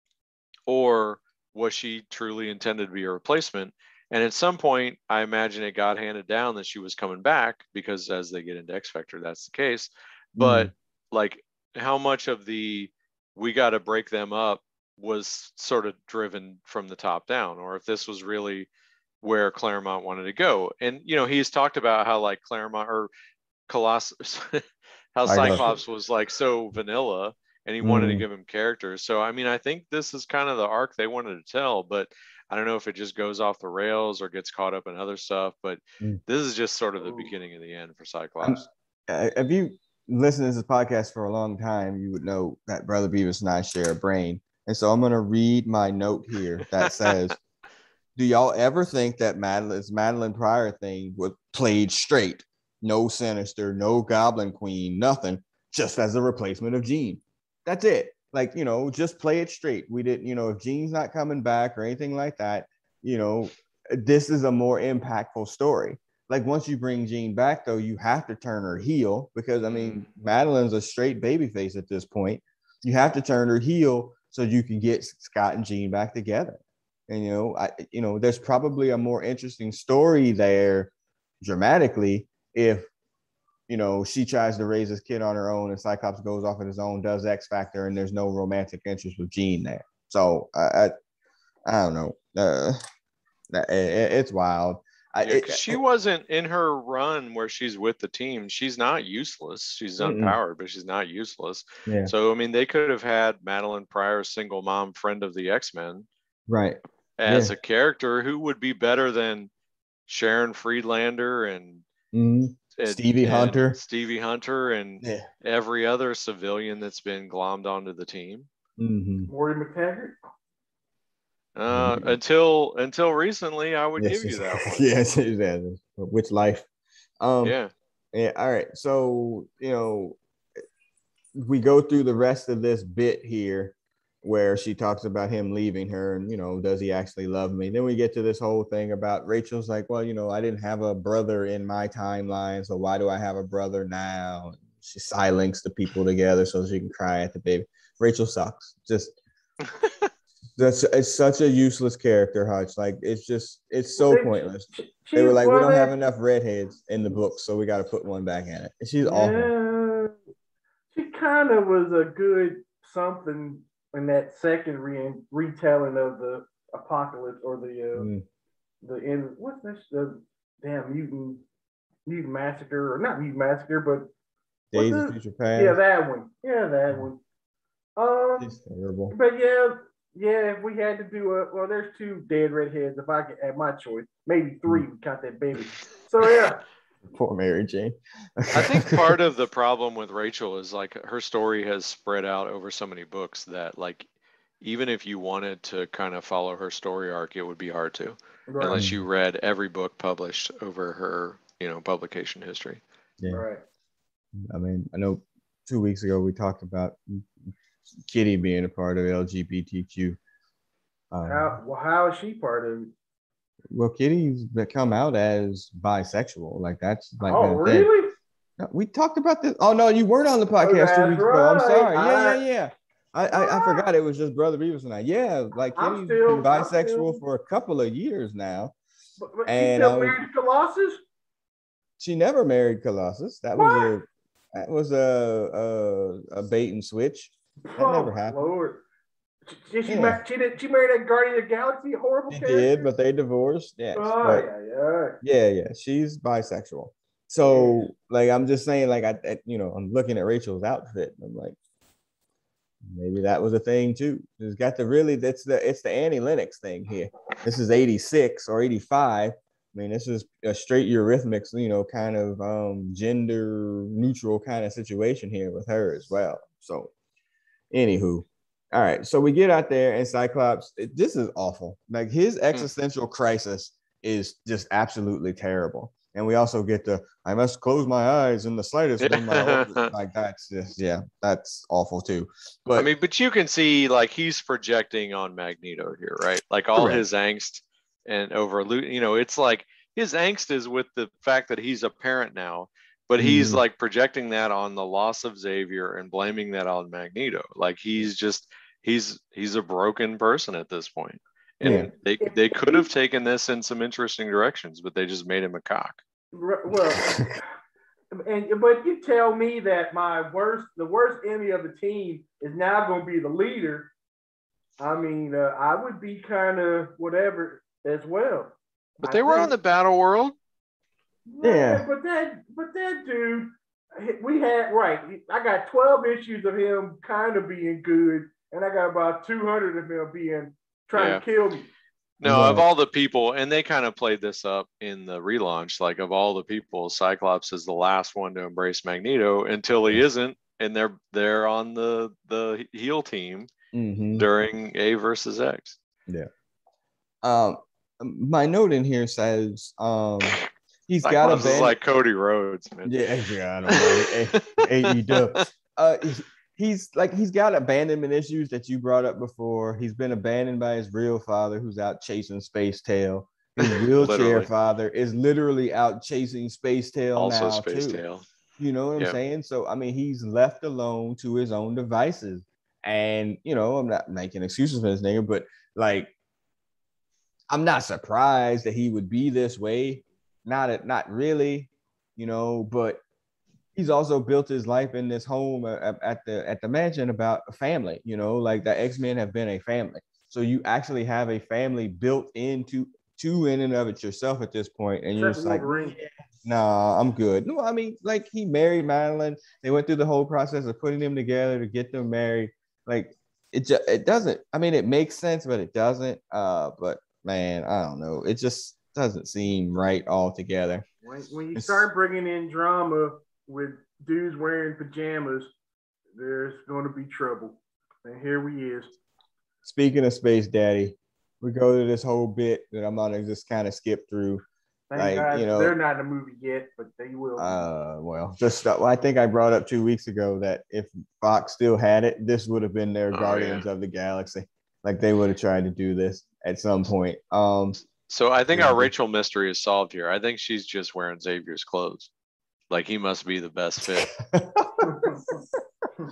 Speaker 2: or was she truly intended to be a replacement? And at some point, I imagine it got handed down that she was coming back, because as they get into X Factor, that's the case. But mm. like, how much of the we got to break them up was sort of driven from the top down, or if this was really where Claremont wanted to go. And, you know, he's talked about how like Claremont or Colossus, how Cyclops was like so vanilla, and he mm. wanted to give him character. So, I mean, I think this is kind of the arc they wanted to tell, but I don't know if it just goes off the rails or gets caught up in other stuff, but mm. this is just sort of the beginning of the end for Cyclops.
Speaker 1: Um, have you listened to this podcast for a long time, you would know that Brother Beavis and I share a brain. And so I'm going to read my note here that says, do y'all ever think that Madeline's Madeline Pryor thing was played straight? No Sinister, no Goblin Queen, nothing, just as a replacement of Jean. That's it. Like, you know, just play it straight. We didn't, you know, if Jean's not coming back or anything like that, you know, this is a more impactful story. Like, once you bring Jean back, though, you have to turn her heel, because, I mean, Madeline's a straight babyface at this point. You have to turn her heel so you can get Scott and Jean back together. And, you know, I, you know, there's probably a more interesting story there dramatically if, you know, she tries to raise this kid on her own and Cyclops goes off on his own, does X Factor, and there's no romantic interest with Jean there. So I, I, I don't know. Uh, it, it's wild. I,
Speaker 2: yeah,
Speaker 1: it,
Speaker 2: she wasn't in her run where she's with the team. She's not useless. She's mm-mm. unpowered, but she's not useless.
Speaker 1: Yeah.
Speaker 2: So, I mean, they could have had Madeline Pryor, single mom, friend of the X-Men,
Speaker 1: right,
Speaker 2: as
Speaker 1: yeah.
Speaker 2: a character who would be better than Sharon Friedlander and,
Speaker 1: mm-hmm. and Stevie
Speaker 2: and
Speaker 1: Hunter,
Speaker 2: Stevie Hunter, and
Speaker 1: yeah.
Speaker 2: every other civilian that's been glommed onto the team.
Speaker 1: Mm-hmm.
Speaker 3: Morty McTaggart.
Speaker 2: Uh, mm-hmm. until until recently, I would
Speaker 1: yes,
Speaker 2: give
Speaker 1: yes,
Speaker 2: you that one.
Speaker 1: Yes, yes. Which life? Um,
Speaker 2: yeah.
Speaker 1: Yeah. All right. So, you know, we go through the rest of this bit here where she talks about him leaving her and, you know, does he actually love me? Then we get to this whole thing about Rachel's like, well, you know, I didn't have a brother in my timeline, so why do I have a brother now? She silenced the people together so she can cry at the baby. Rachel sucks. Just That's it's such a useless character, Hutch. Like it's just it's so pointless.
Speaker 3: She,
Speaker 1: They were like, we
Speaker 3: well,
Speaker 1: don't
Speaker 3: they,
Speaker 1: have enough redheads in the book, so we got to put one back in it. And she's
Speaker 3: yeah,
Speaker 1: awful.
Speaker 3: she kind of was a good something in that second re- retelling of the apocalypse or the uh, mm. the end. What's this? The damn mutant mutant massacre or not mutant massacre, but
Speaker 1: Days of Future Past.
Speaker 3: Yeah, that one. Yeah, that one. Um,
Speaker 1: it's terrible.
Speaker 3: But yeah, yeah, if we had to do a well, there's two dead redheads. If I could have my choice, maybe three. Mm. We count that baby. So yeah.
Speaker 1: Poor Mary Jane.
Speaker 2: I think part of the problem with Rachel is like her story has spread out over so many books that like even if you wanted to kind of follow her story arc, it would be hard to, right. unless you read every book published over her, you know, publication history.
Speaker 1: Yeah.
Speaker 3: Right.
Speaker 1: I mean, I know two weeks ago we talked about Kitty being a part of L G B T Q.
Speaker 3: Um, how, well, how is she part of it?
Speaker 1: Well, Kitty's come out as bisexual. Like that's like
Speaker 3: oh really?
Speaker 1: No, we talked about this. Oh no, you weren't on the podcast oh, two weeks right. ago. I'm sorry.
Speaker 3: I,
Speaker 1: yeah, yeah, yeah. I, I I forgot it was just Brother Beavis and I. Yeah, like Kitty's still, been bisexual still, for a couple of years now.
Speaker 3: But, but and she still was, married Colossus?
Speaker 1: She never married Colossus. That what? was a that was a a, a bait and switch. That oh, never happened. Lord.
Speaker 3: She, she, yeah. married, she, did, she married a Guardian of the Galaxy, a horrible
Speaker 1: she
Speaker 3: character?
Speaker 1: did, but they divorced. Yes.
Speaker 3: Oh,
Speaker 1: but,
Speaker 3: yeah, yeah.
Speaker 1: Yeah, yeah. She's bisexual. So, yeah. like, I'm just saying, like, I, I, you know, I'm looking at Rachel's outfit. And I'm like, maybe that was a thing too. It's got the really, that's the, it's the Annie Lennox thing here. This is eighty-six or eighty-five. I mean, this is a straight Eurythmics, you know, kind of um, gender neutral kind of situation here with her as well. So, anywho. All right, so we get out there and Cyclops, it, this is awful. Like his existential crisis is just absolutely terrible. And we also get the, I must close my eyes in the slightest. When my like that's just, yeah, that's awful too. But
Speaker 2: I mean, but you can see like he's projecting on Magneto here, right? Like all correct. His angst and over, you know, it's like his angst is with the fact that he's a parent now. But he's mm. like projecting that on the loss of Xavier and blaming that on Magneto. Like he's just he's he's a broken person at this point. And yeah. they they could have taken this in some interesting directions, but they just made him a cock.
Speaker 3: Well, and but you tell me that my worst the worst enemy of the team is now going to be the leader. I mean, uh, I would be kind of whatever as well.
Speaker 2: But they I were think. on the battle world.
Speaker 3: Yeah, yeah, but that, but that dude, we had right. I got twelve issues of him kind of being good, and I got about two hundred of him being trying yeah. to kill me.
Speaker 2: No, yeah. Of all the people, and they kind of played this up in the relaunch. Like of all the people, Cyclops is the last one to embrace Magneto until he isn't, and they're they're on the the heel team mm-hmm. during A versus X.
Speaker 1: Yeah. Um, my note in here says um. He's
Speaker 2: got a band. Like Cody Rhodes, man.
Speaker 1: Yeah, yeah, I don't know. A E W. Uh, he's like he's got abandonment issues that you brought up before. He's been abandoned by his real father, who's out chasing Space Tail. His wheelchair father is literally out chasing Space Tail also now Space too. Tail. You know what I'm yep. saying? So I mean, he's left alone to his own devices. And you know, I'm not making excuses for this nigga, but like, I'm not surprised that he would be this way. Not, not really, you know, but he's also built his life in this home at, at the at the mansion about a family, you know, like the X-Men have been a family. So you actually have a family built into to in and of it yourself at this point, and you're just like, nah, I'm good. No, I mean, like he married Madeline. They went through the whole process of putting them together to get them married. Like it just it doesn't. I mean, it makes sense, but it doesn't. Uh, but man, I don't know. It just doesn't seem right altogether.
Speaker 3: When, when you it's, start bringing in drama with dudes wearing pajamas, there's going to be trouble. And here we is.
Speaker 1: Speaking of Space Daddy, we go to this whole bit that I'm gonna just kind of skip through.
Speaker 3: Thank like God you know, they're not in the movie yet, but they will.
Speaker 1: Uh, well, just uh, well, I think I brought up two weeks ago that if Fox still had it, this would have been their oh, Guardians yeah. of the Galaxy. Like they would have tried to do this at some point. Um.
Speaker 2: So I think our Rachel mystery is solved here. I think she's just wearing Xavier's clothes. Like he must be the best fit.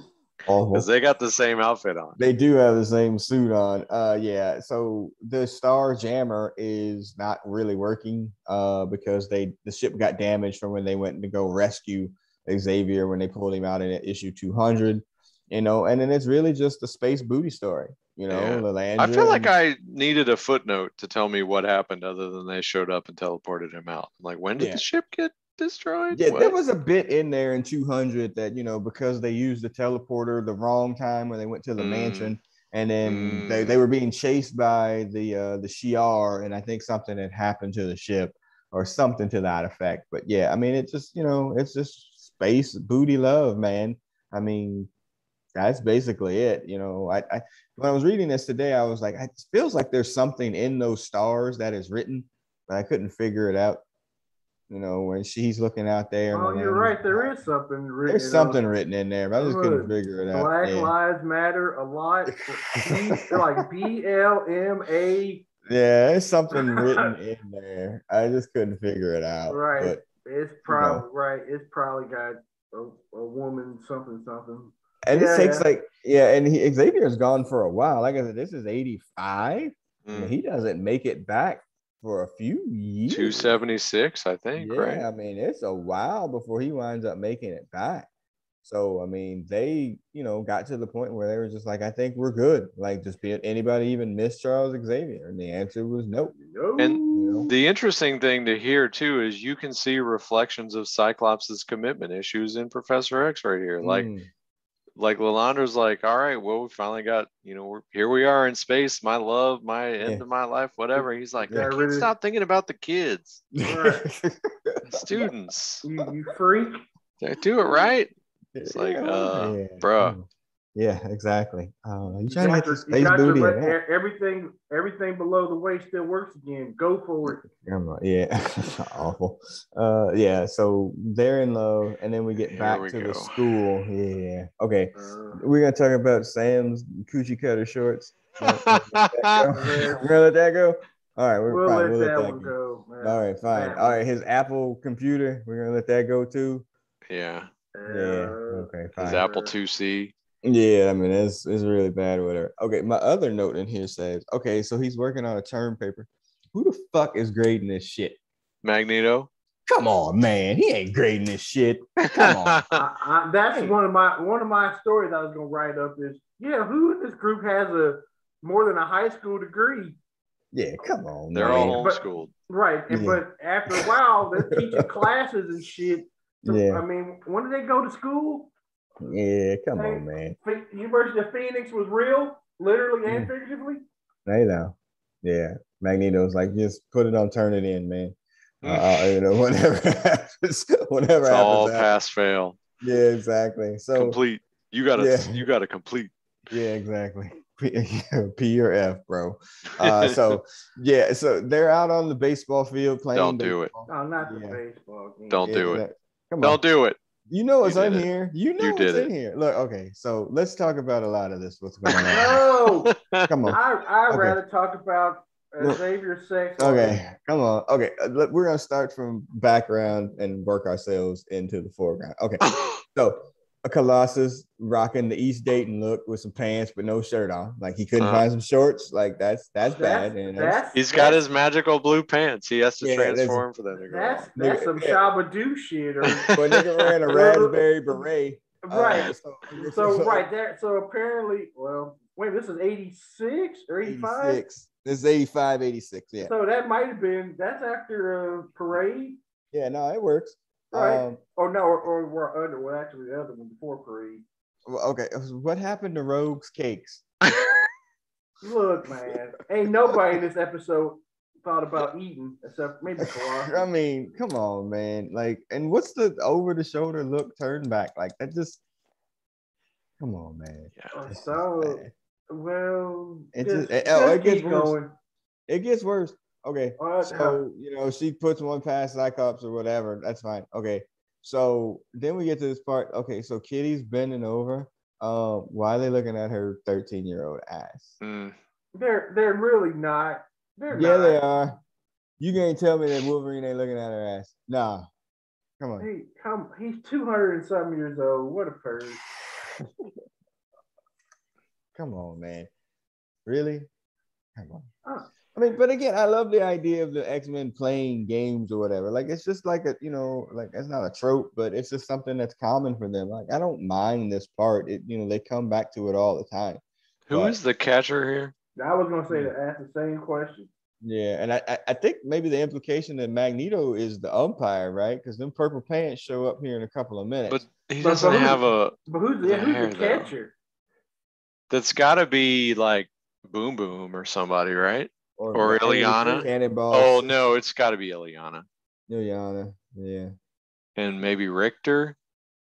Speaker 2: Because they got the same outfit on.
Speaker 1: They do have the same suit on. Uh, yeah. So the Star Jammer is not really working uh, because they the ship got damaged from when they went to go rescue Xavier when they pulled him out in issue two hundred. You know, and then it's really just a space booty story. You know,
Speaker 2: Yeah.
Speaker 1: Lilandra
Speaker 2: I feel like
Speaker 1: and-
Speaker 2: I needed a footnote to tell me what happened other than they showed up and teleported him out. Like, when did
Speaker 1: Yeah.
Speaker 2: the ship get destroyed?
Speaker 1: Yeah,
Speaker 2: What?
Speaker 1: there was a bit in there in two hundred that, you know, because they used the teleporter the wrong time when they went to the
Speaker 2: Mm.
Speaker 1: mansion, and then
Speaker 2: Mm.
Speaker 1: they, they were being chased by the uh, the Shi'ar, and I think something had happened to the ship or something to that effect. But yeah, I mean, it just, you know, it's just space booty love, man. I mean, that's basically it. You know, I, I when I was reading this today, I was like, it feels like there's something in those stars that is written, but I couldn't figure it out. You know, when she's looking out there.
Speaker 3: Oh, you're right. There is something written.
Speaker 1: There's something written in there, but I just couldn't figure it out.
Speaker 3: Black
Speaker 1: yeah.
Speaker 3: Lives Matter a lot. They're like B L M A.
Speaker 1: Yeah, there's something written in there. I just couldn't figure it out.
Speaker 3: Right.
Speaker 1: But,
Speaker 3: it's probably
Speaker 1: you know.
Speaker 3: right. It's probably got a, a woman something something.
Speaker 1: And
Speaker 3: yeah,
Speaker 1: it takes
Speaker 3: yeah.
Speaker 1: like yeah, and he, Xavier's gone for a while. Like I said, this is eighty-five.
Speaker 2: Mm.
Speaker 1: I mean, he doesn't make it back for a few years.
Speaker 2: two seventy-six, I think,
Speaker 1: yeah,
Speaker 2: right?
Speaker 1: I mean, it's a while before he winds up making it back. So, I mean, they, you know, got to the point where they were just like, I think we're good. Like, just be anybody even miss Charles Xavier? And the answer was nope.
Speaker 2: And
Speaker 1: You know?
Speaker 2: the interesting thing to hear too is you can see reflections of Cyclops' commitment issues in Professor X right here. Like,
Speaker 1: Mm.
Speaker 2: like Lilandra's like, all right, well, we finally got, you know, we're here we are in space, my love, my end
Speaker 1: Yeah.
Speaker 2: of my life, whatever. He's like,
Speaker 3: Yeah,
Speaker 2: I can't
Speaker 3: really.
Speaker 2: stop thinking about the kids,
Speaker 3: Right.
Speaker 2: students.
Speaker 3: You, you freak.
Speaker 2: They do it right. It's like,
Speaker 1: Yeah,
Speaker 2: uh,
Speaker 1: yeah.
Speaker 2: bruh.
Speaker 1: Yeah, exactly. Uh, you
Speaker 3: You
Speaker 1: trying to
Speaker 3: got
Speaker 1: get
Speaker 3: to,
Speaker 1: the
Speaker 3: you
Speaker 1: space
Speaker 3: got to
Speaker 1: booty?
Speaker 3: let
Speaker 1: or not?
Speaker 3: e- everything everything below the waist still works again. Go for it.
Speaker 1: Come on, yeah, awful. Uh, yeah. So they're in love, and then we get
Speaker 2: Here
Speaker 1: back
Speaker 2: we
Speaker 1: to
Speaker 2: go.
Speaker 1: the school. Yeah. Okay.
Speaker 3: Uh,
Speaker 1: We're gonna talk about Sam's coochie cutter shorts. We're gonna
Speaker 3: Let's-
Speaker 1: let that go. All right, we're
Speaker 3: we'll
Speaker 1: fine.
Speaker 3: let
Speaker 1: We'll
Speaker 3: that
Speaker 1: let that
Speaker 3: one
Speaker 1: go.
Speaker 3: go. man.
Speaker 1: All right, fine.
Speaker 3: That
Speaker 1: All
Speaker 3: one.
Speaker 1: right, his Apple computer. We're gonna let that go too.
Speaker 2: Yeah.
Speaker 1: Yeah.
Speaker 3: Uh,
Speaker 1: Okay.
Speaker 2: His
Speaker 1: Fine.
Speaker 2: Apple two C.
Speaker 1: Yeah, I mean it's it's really bad or whatever. Okay, my other note in here says, okay, so he's working on a term paper. Who the fuck is grading this shit?
Speaker 2: Magneto.
Speaker 1: Come on, man. He ain't grading this shit. Come on.
Speaker 3: I, I, that's
Speaker 1: Hey.
Speaker 3: one of my one of my stories I was gonna write up is yeah, who in this group has a more than a high school degree?
Speaker 1: Yeah, come on,
Speaker 2: They're
Speaker 1: man.
Speaker 2: all
Speaker 3: But-
Speaker 2: homeschooled.
Speaker 3: Right. And,
Speaker 1: Yeah.
Speaker 3: But after a while, they're teaching classes and shit. So,
Speaker 1: Yeah.
Speaker 3: I mean, when did they go to school?
Speaker 1: Yeah, come
Speaker 3: Hey.
Speaker 1: on, man.
Speaker 3: Ph- University of Phoenix was real, literally and
Speaker 1: Yeah.
Speaker 3: figuratively.
Speaker 1: Hey now. Yeah. Magneto's like, just put it on, turn it in, man. Uh, uh, you know, whatever happens, whatever
Speaker 2: It's
Speaker 1: happens.
Speaker 2: all
Speaker 1: happens.
Speaker 2: pass fail.
Speaker 1: Yeah, exactly. So
Speaker 2: Complete. You gotta
Speaker 1: Yeah.
Speaker 2: you gotta complete.
Speaker 1: yeah, exactly. P, P or F, bro. Uh, so yeah, so they're out on the baseball field playing.
Speaker 2: Don't do it.
Speaker 1: baseball.
Speaker 3: Oh, not the
Speaker 1: Yeah.
Speaker 3: baseball game.
Speaker 2: Don't
Speaker 1: Yeah,
Speaker 2: do it.
Speaker 1: that- Come on.
Speaker 2: Don't do it.
Speaker 1: You know what's
Speaker 2: You
Speaker 1: in
Speaker 2: did it.
Speaker 1: here. You know
Speaker 2: You
Speaker 1: what's
Speaker 2: did
Speaker 1: in
Speaker 2: it.
Speaker 1: here. Look, okay, so let's talk about a lot of this. What's going on?
Speaker 3: No,
Speaker 1: Come on.
Speaker 3: I I
Speaker 1: Okay.
Speaker 3: rather talk about uh,
Speaker 1: Look.
Speaker 3: Xavier's sex.
Speaker 1: Okay, come on. Okay, uh, let- we're gonna start from background and work ourselves into the foreground. Okay, so a Colossus rocking the East Dayton look with some pants but no shirt on. Like he couldn't
Speaker 2: Uh.
Speaker 1: find some shorts. Like that's that's
Speaker 3: That's
Speaker 1: bad. And
Speaker 3: that's
Speaker 2: He's got
Speaker 3: that's,
Speaker 2: his magical blue pants. He has to
Speaker 1: Yeah, that's-
Speaker 2: transform for them to go
Speaker 3: that's
Speaker 2: on.
Speaker 3: that's
Speaker 1: Nigga,
Speaker 3: some
Speaker 1: yeah.
Speaker 3: Shabba-Doo shit. Or
Speaker 1: but nigga wearing a raspberry beret. Uh,
Speaker 3: right.
Speaker 1: so,
Speaker 3: So right there. So apparently, well, wait, this is eighty-six or eighty-five.
Speaker 1: eighty-six. This is eighty-five, eighty-six. Yeah.
Speaker 3: So that might have been that's after a parade,
Speaker 1: Yeah, no, it works.
Speaker 3: right?
Speaker 1: Um,
Speaker 3: oh no, or, or we're under. Well, actually, the other one before parade.
Speaker 1: well, okay, what happened to Rogue's Cakes?
Speaker 3: Look, man, ain't nobody in this episode thought about eating except maybe Colossus.
Speaker 1: I mean, come on, man. Like, and what's the over the shoulder look turn back? Like that just come on, man.
Speaker 2: Yeah.
Speaker 3: Uh,
Speaker 1: It's just
Speaker 3: so
Speaker 1: bad.
Speaker 3: well,
Speaker 1: It
Speaker 3: just,
Speaker 1: just- it-
Speaker 3: just
Speaker 1: oh, it gets
Speaker 3: keep
Speaker 1: worse.
Speaker 3: going.
Speaker 1: It gets worse. Okay.
Speaker 3: Uh,
Speaker 1: So, you know, she puts one past Cyclops or whatever. That's fine. Okay. So then we get to this part. Okay. So Kitty's bending over. Um, why are they looking at her thirteen year old ass?
Speaker 2: Mm.
Speaker 3: They're they're really not. They're
Speaker 1: Yeah,
Speaker 3: not.
Speaker 1: they are. You can't tell me that Wolverine ain't looking at her ass. Nah. Come on.
Speaker 3: He come. He's two hundred and some years old. What a perv.
Speaker 1: Come on, man. Really? Come on.
Speaker 3: Oh.
Speaker 1: I mean, but again, I love the idea of the X-Men playing games or whatever. Like, it's just like a, you know, like it's not a trope, but it's just something that's common for them. Like, I don't mind this part. It, you know, they come back to it all the time.
Speaker 2: Who
Speaker 1: but,
Speaker 2: is the catcher here?
Speaker 3: I was gonna say to ask the same question.
Speaker 1: Yeah, and I, I think maybe the implication that Magneto is the umpire, right? Because them purple pants show up here in a couple of minutes.
Speaker 2: But he
Speaker 3: But-
Speaker 2: doesn't
Speaker 3: but who-
Speaker 2: have a.
Speaker 3: But who's yeah, who's
Speaker 2: hair,
Speaker 3: the
Speaker 2: though.
Speaker 3: catcher?
Speaker 2: That's got to be like Boom Boom or somebody, right? Or Ileana.
Speaker 1: Cannonball.
Speaker 2: Oh no, it's got to be Ileana.
Speaker 1: Ileana, yeah.
Speaker 2: And maybe Richter.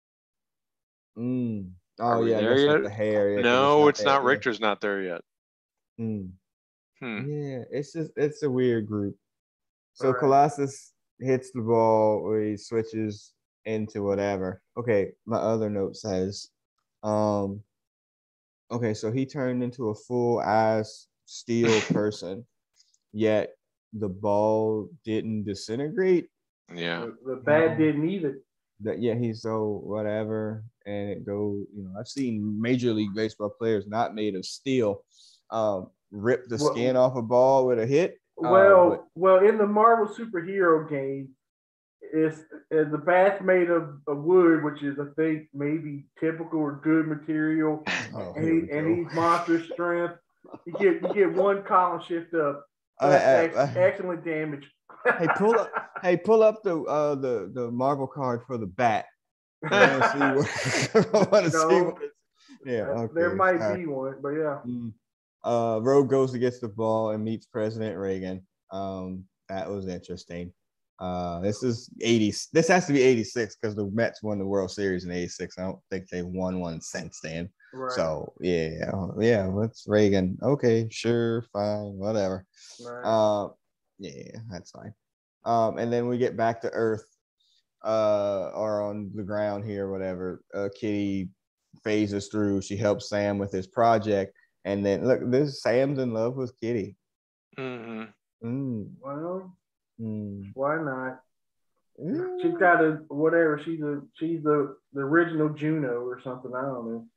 Speaker 1: Mm.
Speaker 2: Are
Speaker 1: Oh
Speaker 2: we
Speaker 1: yeah, I
Speaker 2: there
Speaker 1: guess
Speaker 2: yet?
Speaker 1: with the hair. Yeah, 'cause
Speaker 2: No, it's not.
Speaker 1: there, yeah.
Speaker 2: Richter's not there yet.
Speaker 1: Mm.
Speaker 2: Hmm.
Speaker 1: Yeah, it's just it's a weird group. So
Speaker 3: All right.
Speaker 1: Colossus hits the ball or he switches into whatever. Okay, my other note says, um, okay, so he turned into a full ass steel person, yet the ball didn't disintegrate.
Speaker 2: Yeah.
Speaker 3: The, the bad
Speaker 1: No.
Speaker 3: didn't either.
Speaker 1: That yeah, he's so whatever, and it go. You know, I've seen Major League Baseball players not made of steel, um, rip the
Speaker 3: Well-
Speaker 1: skin off a ball with a hit.
Speaker 3: Well,
Speaker 1: Uh, but,
Speaker 3: well, in the Marvel superhero game, it's uh, the bat's made of, of wood, which is I think maybe typical or good material,
Speaker 1: oh,
Speaker 3: and
Speaker 1: here
Speaker 3: he
Speaker 1: we
Speaker 3: and
Speaker 1: go.
Speaker 3: he's monster strength. You get you get one column shift up.
Speaker 1: Uh,
Speaker 3: That's
Speaker 1: uh,
Speaker 3: ex-
Speaker 1: uh,
Speaker 3: excellent damage.
Speaker 1: hey, pull up! Hey, pull up the uh the the Marvel card for the bat. I want to see what. I want to
Speaker 3: No.
Speaker 1: see what. It's, yeah,
Speaker 3: Uh,
Speaker 1: okay.
Speaker 3: there might
Speaker 1: sorry.
Speaker 3: be one, but yeah.
Speaker 1: Mm. Uh, Rogue goes to get the ball and meets President Reagan. Um, that was interesting. Uh, this is eighty. This has to be eighty-six because the Mets won the World Series in eighty-six. I don't think they've won one since then.
Speaker 3: Right.
Speaker 1: So yeah, yeah. What's Reagan? Okay, sure, fine, whatever.
Speaker 3: Right.
Speaker 1: Uh, yeah, that's fine. Um, and then we get back to Earth, uh, or on the ground here, whatever. Uh, Kitty phases through. She helps Sam with his project, and then look, this Sam's in love with Kitty.
Speaker 2: Mm-hmm.
Speaker 1: Mm,
Speaker 3: Well,
Speaker 1: mm.
Speaker 3: why not?
Speaker 1: Mm.
Speaker 3: She's got a whatever. She's a she's the the original Juno or something. I don't know.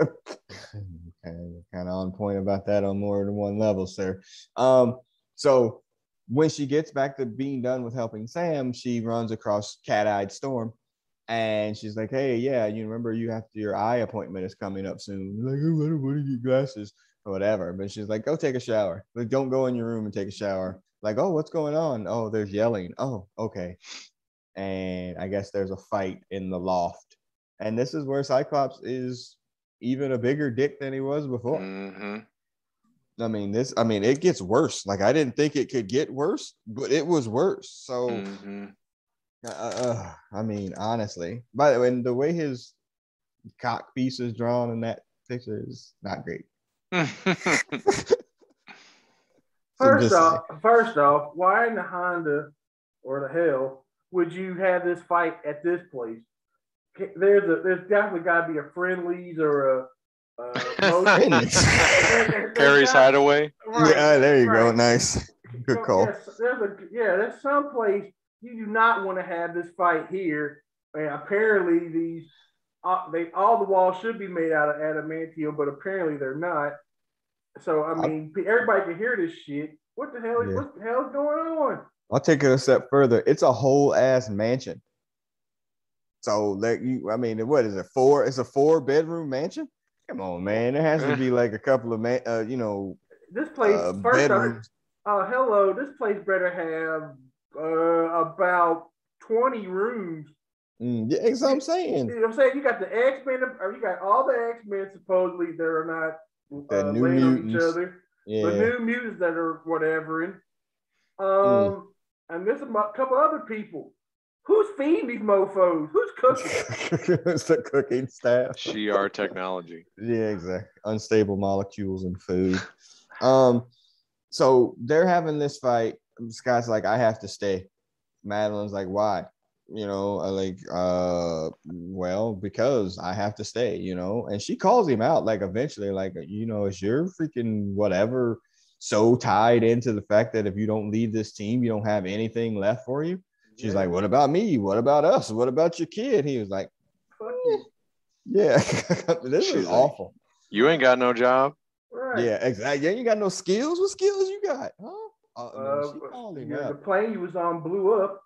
Speaker 1: kind of on point about that on more than one level, sir. Um, so when she gets back to being done with helping Sam, she runs across Cat-Eyed Storm, and she's like, "Hey, yeah, you remember you have to, your eye appointment is coming up soon." Like, "Oh, I don't want to get glasses or whatever." But she's like, "Go take a shower. Like, don't go in your room and take a shower." Like, "Oh, what's going on?" "Oh, there's yelling." "Oh, okay." And I guess there's a fight in the loft, and this is where Cyclops is even a bigger dick than he was before.
Speaker 2: Mm-hmm.
Speaker 1: I mean, this, I mean, it gets worse. Like, I didn't think it could get worse, but it was worse. So,
Speaker 2: Mm-hmm.
Speaker 1: uh, uh, I mean, honestly, by the way, the way his cock piece is drawn in that picture is not great. So
Speaker 3: First
Speaker 1: just
Speaker 3: off, first off, why in the Honda or the hell would you have this fight at this place? There's a there's definitely got to be a Friendlies or a uh,
Speaker 1: Friendlies.
Speaker 2: Harry's Hideaway.
Speaker 3: Right,
Speaker 1: yeah, there you
Speaker 3: right.
Speaker 1: go. Nice. Good
Speaker 3: So,
Speaker 1: call.
Speaker 3: Yes, there's a yeah, there's some place you do not want to have this fight here. And apparently these uh, they all the walls should be made out of adamantium, but apparently they're not. So I mean, everybody can hear this shit. What the hell?
Speaker 1: Yeah.
Speaker 3: What the hell is going on?
Speaker 1: I'll take it a step further. It's a whole ass mansion. So like you, I mean, what is it? Four? It's a four bedroom mansion. Come on, man. There has to be like a couple of man, uh, you know,
Speaker 3: This place
Speaker 1: uh,
Speaker 3: first off,
Speaker 1: bedrooms.
Speaker 3: uh, hello. This place better have uh, about twenty rooms.
Speaker 1: Mm, yeah, that's what I'm saying.
Speaker 3: You know what I'm saying? You got the X-Men, or you got all the X-Men supposedly that are not
Speaker 1: The
Speaker 3: uh,
Speaker 1: new
Speaker 3: laying on each
Speaker 1: mutants.
Speaker 3: other.
Speaker 1: Yeah.
Speaker 3: The new mutants that are whatever. Um,
Speaker 1: Mm.
Speaker 3: and there's a mo- couple other people. Who's feeding these mofos? Who's cooking?
Speaker 1: It's the cooking staff.
Speaker 2: She are technology.
Speaker 1: Yeah, exactly. Unstable molecules in food. Um, so they're having this fight. Scott's like, I have to stay. Madeline's like, why? You know, uh, like, uh, well, because I have to stay, you know, and she calls him out, like, eventually, like, you know, is your freaking whatever so tied into the fact that if you don't leave this team, you don't have anything left for you? She's
Speaker 3: Yeah.
Speaker 1: like, what about me? What about us? What about your kid? He was like,
Speaker 3: Fuck you.
Speaker 1: yeah, this
Speaker 2: She's
Speaker 1: is
Speaker 2: like,
Speaker 1: awful.
Speaker 2: You ain't got no job.
Speaker 3: Right.
Speaker 1: Yeah, exactly. Yeah, you got no skills. What skills you got? Huh? Oh,
Speaker 3: Uh,
Speaker 1: no, she called him
Speaker 3: the
Speaker 1: up.
Speaker 3: plane you was on blew up.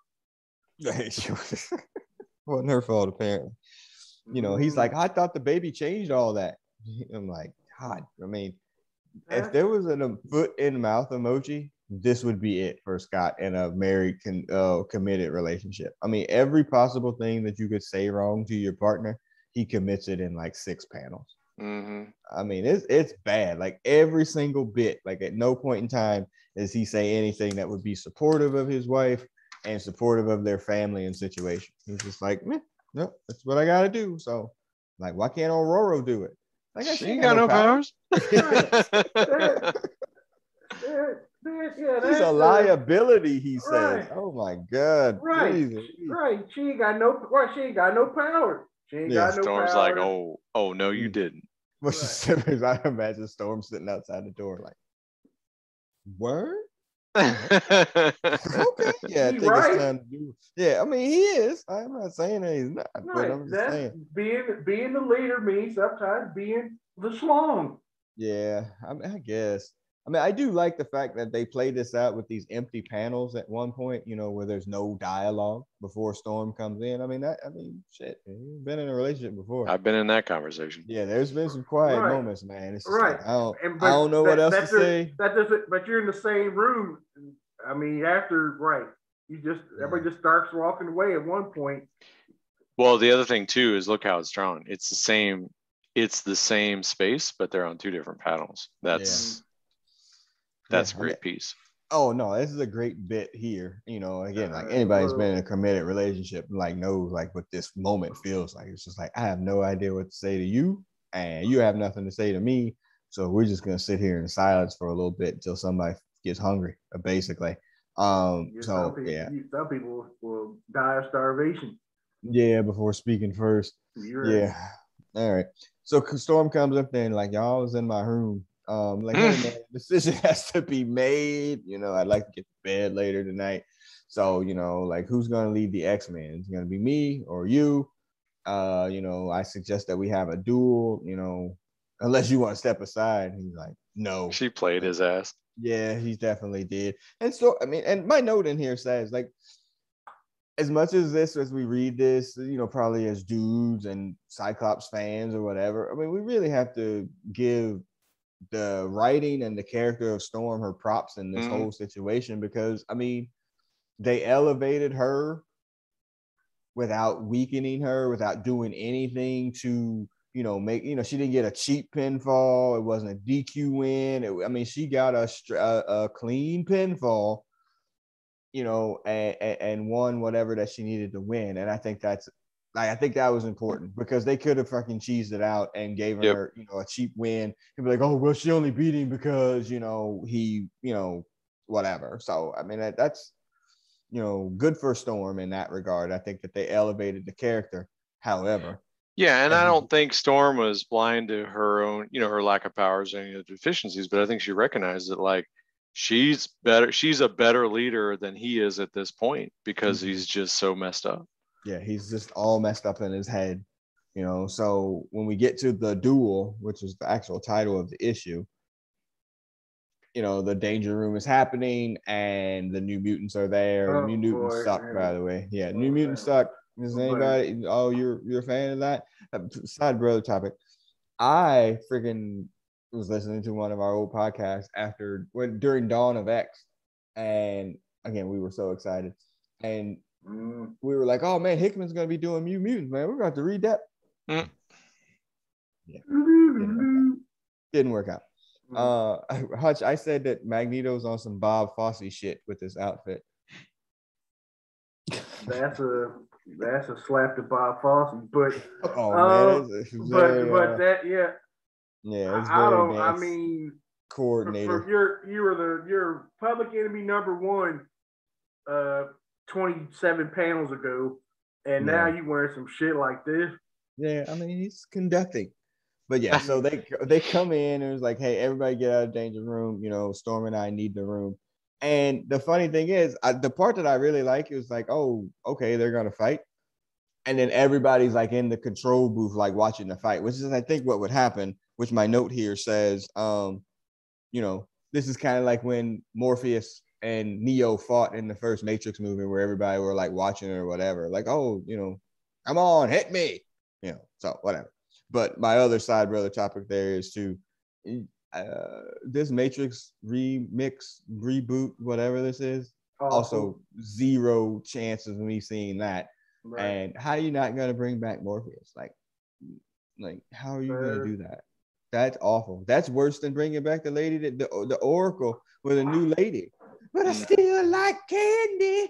Speaker 1: Wasn't her fault, apparently. You know, he's like,
Speaker 3: Mm.
Speaker 1: I thought the baby changed all that. I'm like, God, I mean, if
Speaker 3: That's,
Speaker 1: there was an, a foot in mouth emoji, this would be it for Scott in a married, con, uh, committed relationship. I mean, every possible thing that you could say wrong to your partner, he commits it in like six panels.
Speaker 2: Mm-hmm.
Speaker 1: I mean, it's it's bad. Like every single bit. Like at no point in time does he say anything that would be supportive of his wife and supportive of their family and situation. He's just like, Meh, no, that's what I gotta do. So, like, why can't Aurora do it? Like,
Speaker 2: She
Speaker 1: she
Speaker 2: ain't
Speaker 1: ain't got,
Speaker 2: got
Speaker 1: no
Speaker 2: no
Speaker 1: powers.
Speaker 2: powers.
Speaker 3: that, that, that, yeah,
Speaker 1: She's
Speaker 3: that's
Speaker 1: a
Speaker 3: uh,
Speaker 1: liability, he says.
Speaker 3: right,
Speaker 1: Oh my God.
Speaker 3: right,
Speaker 1: Jesus.
Speaker 3: right. She ain't got no, well, she ain't got no power. She ain't
Speaker 1: Yeah.
Speaker 3: got no
Speaker 2: Storm's like,
Speaker 3: power.
Speaker 2: oh, oh no, you
Speaker 1: Mm.
Speaker 2: didn't.
Speaker 1: But
Speaker 3: Right.
Speaker 1: I imagine Storm sitting outside the door, like, word? Okay. Yeah, I
Speaker 3: He
Speaker 1: think it's
Speaker 3: right,
Speaker 1: time to do. Yeah, I mean, he is. I'm not saying that he's not, but
Speaker 3: right.
Speaker 1: I'm just
Speaker 3: That's
Speaker 1: saying.
Speaker 3: being being the leader means sometimes being the slong.
Speaker 1: Yeah, I, mean, I guess. I mean, I do like the fact that they play this out with these empty panels at one point, you know, where there's no dialogue before Storm comes in. I mean, that, I mean, shit, you've been in a relationship before.
Speaker 2: I've been in that conversation.
Speaker 1: Yeah, there's been some quiet
Speaker 3: Right.
Speaker 1: moments, man. It's just
Speaker 3: Right.
Speaker 1: like I don't,
Speaker 3: And,
Speaker 1: I don't know
Speaker 3: that,
Speaker 1: what else
Speaker 3: that
Speaker 1: to say.
Speaker 3: That doesn't. But you're in the same room. I mean, after right, you just everybody just starts walking away at one point.
Speaker 2: Well, the other thing too is look how it's drawn. It's the same. It's the same space, but they're on two different panels. That's
Speaker 1: Yeah.
Speaker 2: that's
Speaker 1: Yeah,
Speaker 2: a
Speaker 1: I
Speaker 2: great
Speaker 1: mean,
Speaker 2: piece.
Speaker 1: oh no, this is a great bit here. You know, again, like
Speaker 3: Uh,
Speaker 1: anybody's
Speaker 3: well,
Speaker 1: been in a committed relationship, like knows like what this moment feels like. It's just like I have no idea what to say to you, and you have nothing to say to me. So we're just gonna sit here in silence for a little bit until somebody gets hungry, uh, basically. Um,
Speaker 3: yeah, some
Speaker 1: so
Speaker 3: people,
Speaker 1: yeah,
Speaker 3: some people will die of starvation.
Speaker 1: yeah. Before speaking first,
Speaker 3: You're right.
Speaker 1: yeah. All right. So Storm comes up there and like y'all was in my room. Um, like, hey man, decision has to be made. You know, I'd like to get to bed later tonight. So, you know, like who's gonna lead the X-Men? It's gonna be me or you. Uh, you know, I suggest that we have a duel, you know, unless you want to step aside. And he's like, no.
Speaker 2: She played his ass.
Speaker 1: Yeah, he definitely did. And so, I mean, and my note in here says, like, as much as this, as we read this, you know, probably as dudes and Cyclops fans or whatever, I mean, we really have to give the writing and the character of Storm her props in this mm-hmm. whole situation because, I mean, they elevated her without weakening her, without doing anything to, you know, make, you know, she didn't get a cheap pinfall. It wasn't a D Q win. It, I mean, she got a, a, a clean pinfall, you know, and, and won whatever that she needed to win. And I think that's, like, I think that was important because they could have fucking cheesed it out and gave her, yep. you know, a cheap win. He'd be like, oh, well, she only beat him because, you know, he, you know, whatever. So, I mean, that, that's, you know, good for Storm in that regard. I think that they elevated the character. However,
Speaker 2: yeah, and I don't think Storm was blind to her own, you know, her lack of powers and any of the deficiencies, but I think she recognized that, like, she's better, she's a better leader than he is at this point because mm-hmm. he's just so messed up.
Speaker 1: Yeah, he's just all messed up in his head, you know. So when we get to the duel, which is the actual title of the issue, you know, the danger room is happening and the New Mutants are there. Oh, New Mutants suck, man. By the way. Yeah, oh, New Mutants suck. Is anybody? Oh, you're you're a fan of that? Side brother topic. I freaking was listening to one of our old podcasts after when during Dawn of X, and again we were so excited, and mm. we were like, "Oh man, Hickman's gonna be doing New Mutants, man. We're gonna have to read that." Mm. Yeah, didn't work out. Didn't work out. Uh, Hutch, I said that Magneto's on some Bob Fosse shit with this outfit.
Speaker 3: That's a that's a slap to Bob Fosse, but
Speaker 1: oh
Speaker 3: uh,
Speaker 1: man, it's, it's
Speaker 3: but
Speaker 1: very,
Speaker 3: but
Speaker 1: uh,
Speaker 3: that yeah,
Speaker 1: yeah, it's
Speaker 3: I,
Speaker 1: very
Speaker 3: I don't. I mean,
Speaker 1: coordinator.
Speaker 3: For, for your you were the your public enemy number one, uh, twenty-seven panels ago, and yeah. now you wear some shit like this.
Speaker 1: Yeah, I mean he's conducting. But yeah, so they they come in and it's like, hey, everybody get out of danger room. You know, Storm and I need the room. And the funny thing is, I, the part that I really like is like, oh, okay, they're gonna fight. and then everybody's like in the control booth, like watching the fight, which is, I think, what would happen, which my note here says, um, you know, this is kind of like when Morpheus and Neo fought in the first Matrix movie, where everybody were like watching or whatever, like, oh, you know, come on, hit me, you know, so whatever. But my other side brother topic there is to uh, this Matrix remix, reboot, whatever this is, oh, also zero chances of me seeing that. Right. And how are you not going to bring back Morpheus? Like, like how are you going to do that? That's awful. That's worse than bringing back the lady, that the, the Oracle with a new lady. But I still like candy.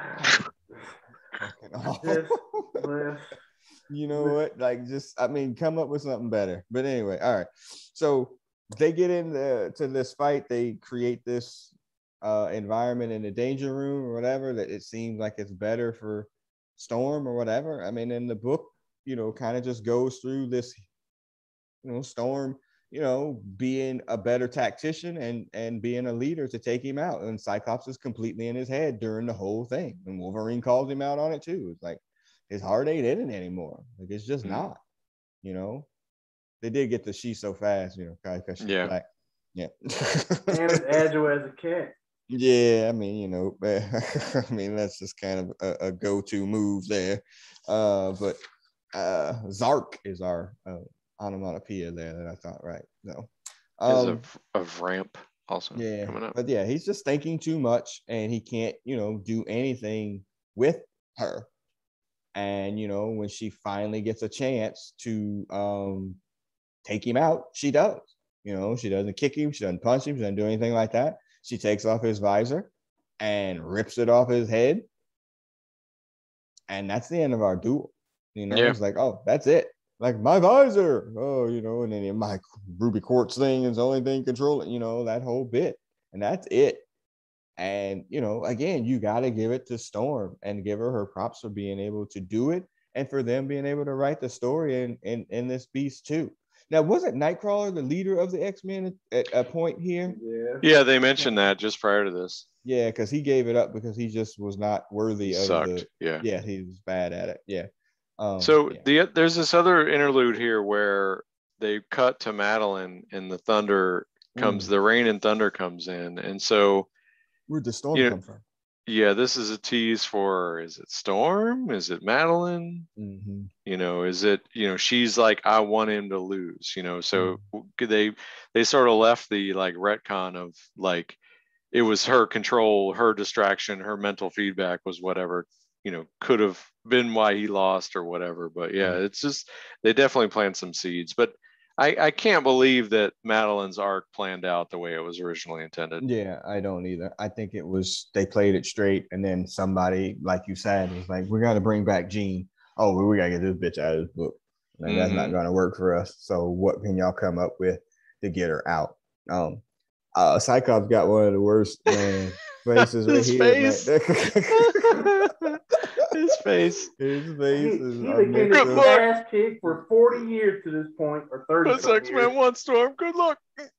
Speaker 1: You know what? Like, just, I mean, come up with something better. But anyway, all right. So they get into to this fight. They create this uh, environment in the danger room or whatever that it seems like it's better for Storm or whatever. I mean, in the book, you know, kind of just goes through this, you know, Storm, you know, being a better tactician and and being a leader to take him out. And Cyclops is completely in his head during the whole thing. And Wolverine calls him out on it too. It's like, his heart ain't in it anymore. Like, it's just mm-hmm. not, you know. They did get the she so fast, you know, because she's yeah. black. Yeah.
Speaker 3: And as agile as a cat.
Speaker 1: Yeah, I mean, you know, I mean, that's just kind of a, a go-to move there. Uh, but uh, Zark is our uh, onomatopoeia there that I thought, right? No.
Speaker 2: Um, is a, a ramp also
Speaker 1: yeah,
Speaker 2: coming up.
Speaker 1: But yeah, he's just thinking too much, and he can't, you know, do anything with her. And, you know, when she finally gets a chance to um, take him out, she does. You know, she doesn't kick him, she doesn't punch him, she doesn't do anything like that. She takes off his visor and rips it off his head. And that's the end of our duel. You know, yeah. It's like, oh, that's it. Like, my visor. Oh, you know, and then my ruby quartz thing is the only thing controlling, you know, that whole bit. And that's it. And, you know, again, you got to give it to Storm and give her her props for being able to do it and for them being able to write the story in, in, in this beast too. Now, wasn't Nightcrawler the leader of the X-Men at, at a point here?
Speaker 2: Yeah, yeah, they mentioned that just prior to this.
Speaker 1: Yeah, because he gave it up because he just was not worthy
Speaker 2: he
Speaker 1: of
Speaker 2: sucked.
Speaker 1: the.
Speaker 2: Yeah,
Speaker 1: yeah, he was bad at it. Yeah. Um,
Speaker 2: so
Speaker 1: yeah.
Speaker 2: the there's this other interlude here where they cut to Madeline and the thunder comes, mm. the rain and thunder comes in, and so
Speaker 1: where'd the storm
Speaker 2: you know,
Speaker 1: come from?
Speaker 2: Yeah, this is a tease for, is it Storm? Is it Madeline?
Speaker 1: Mm-hmm.
Speaker 2: You know, is it, you know, she's like, I want him to lose, you know, so mm-hmm. they they sort of left the like retcon of like, it was her control, her distraction, her mental feedback was whatever, you know, could have been why he lost or whatever. But yeah, mm-hmm. it's just, they definitely plant some seeds. But I, I can't believe that Madeline's arc planned out the way it was originally intended.
Speaker 1: Yeah, I don't either. I think it was, they played it straight, and then somebody, like you said, was like, we got to bring back Jean. Oh, well, we got to get this bitch out of this book. Like, mm-hmm. That's not going to work for us. So what can y'all come up with to get her out? Um, uh, Cyclops got one of the worst, man, faces right
Speaker 2: His
Speaker 1: here.
Speaker 2: Face. His face.
Speaker 1: His face
Speaker 3: he,
Speaker 1: is
Speaker 3: he's been getting his ass kicked for forty years to this point, or thirty.
Speaker 2: That's X-Men one, Storm. Good luck.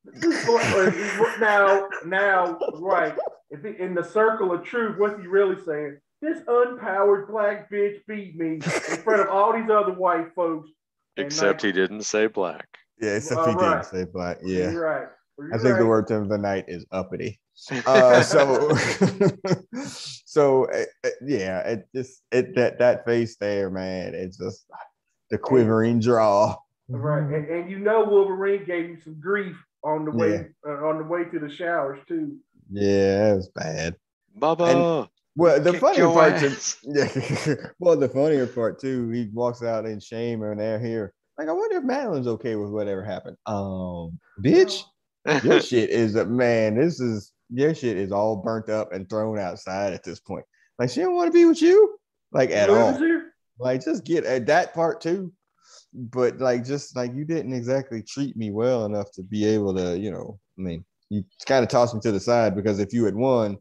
Speaker 3: now, now, right. If he, in the circle of truth, what's he really saying? This unpowered black bitch beat me in front of all these other white folks.
Speaker 2: Except he didn't say black.
Speaker 1: Yeah, except he right. didn't say black. Yeah.
Speaker 3: You're right. You're
Speaker 1: I think
Speaker 3: right.
Speaker 1: the word term of the night is uppity. Uh, so, so uh, yeah, it just it that that face there, man. It's just the quivering jaw.
Speaker 3: Right, and, and you know Wolverine gave you some grief on the way yeah. uh, on the way to the showers too.
Speaker 1: Yeah, it was bad.
Speaker 2: Baba.
Speaker 1: And, well, the funnier part, too, yeah. Well, the funnier part too, he walks out in shame and they're here. Like, I wonder if Madeline's okay with whatever happened. Um, bitch. Your shit is a man. This is your shit is all burnt up and thrown outside at this point. Like, she don't want to be with you, like at all. Like, just get at that part too. But like, just like you didn't exactly treat me well enough to be able to, you know. I mean, you kind of tossed me to the side because if you had won,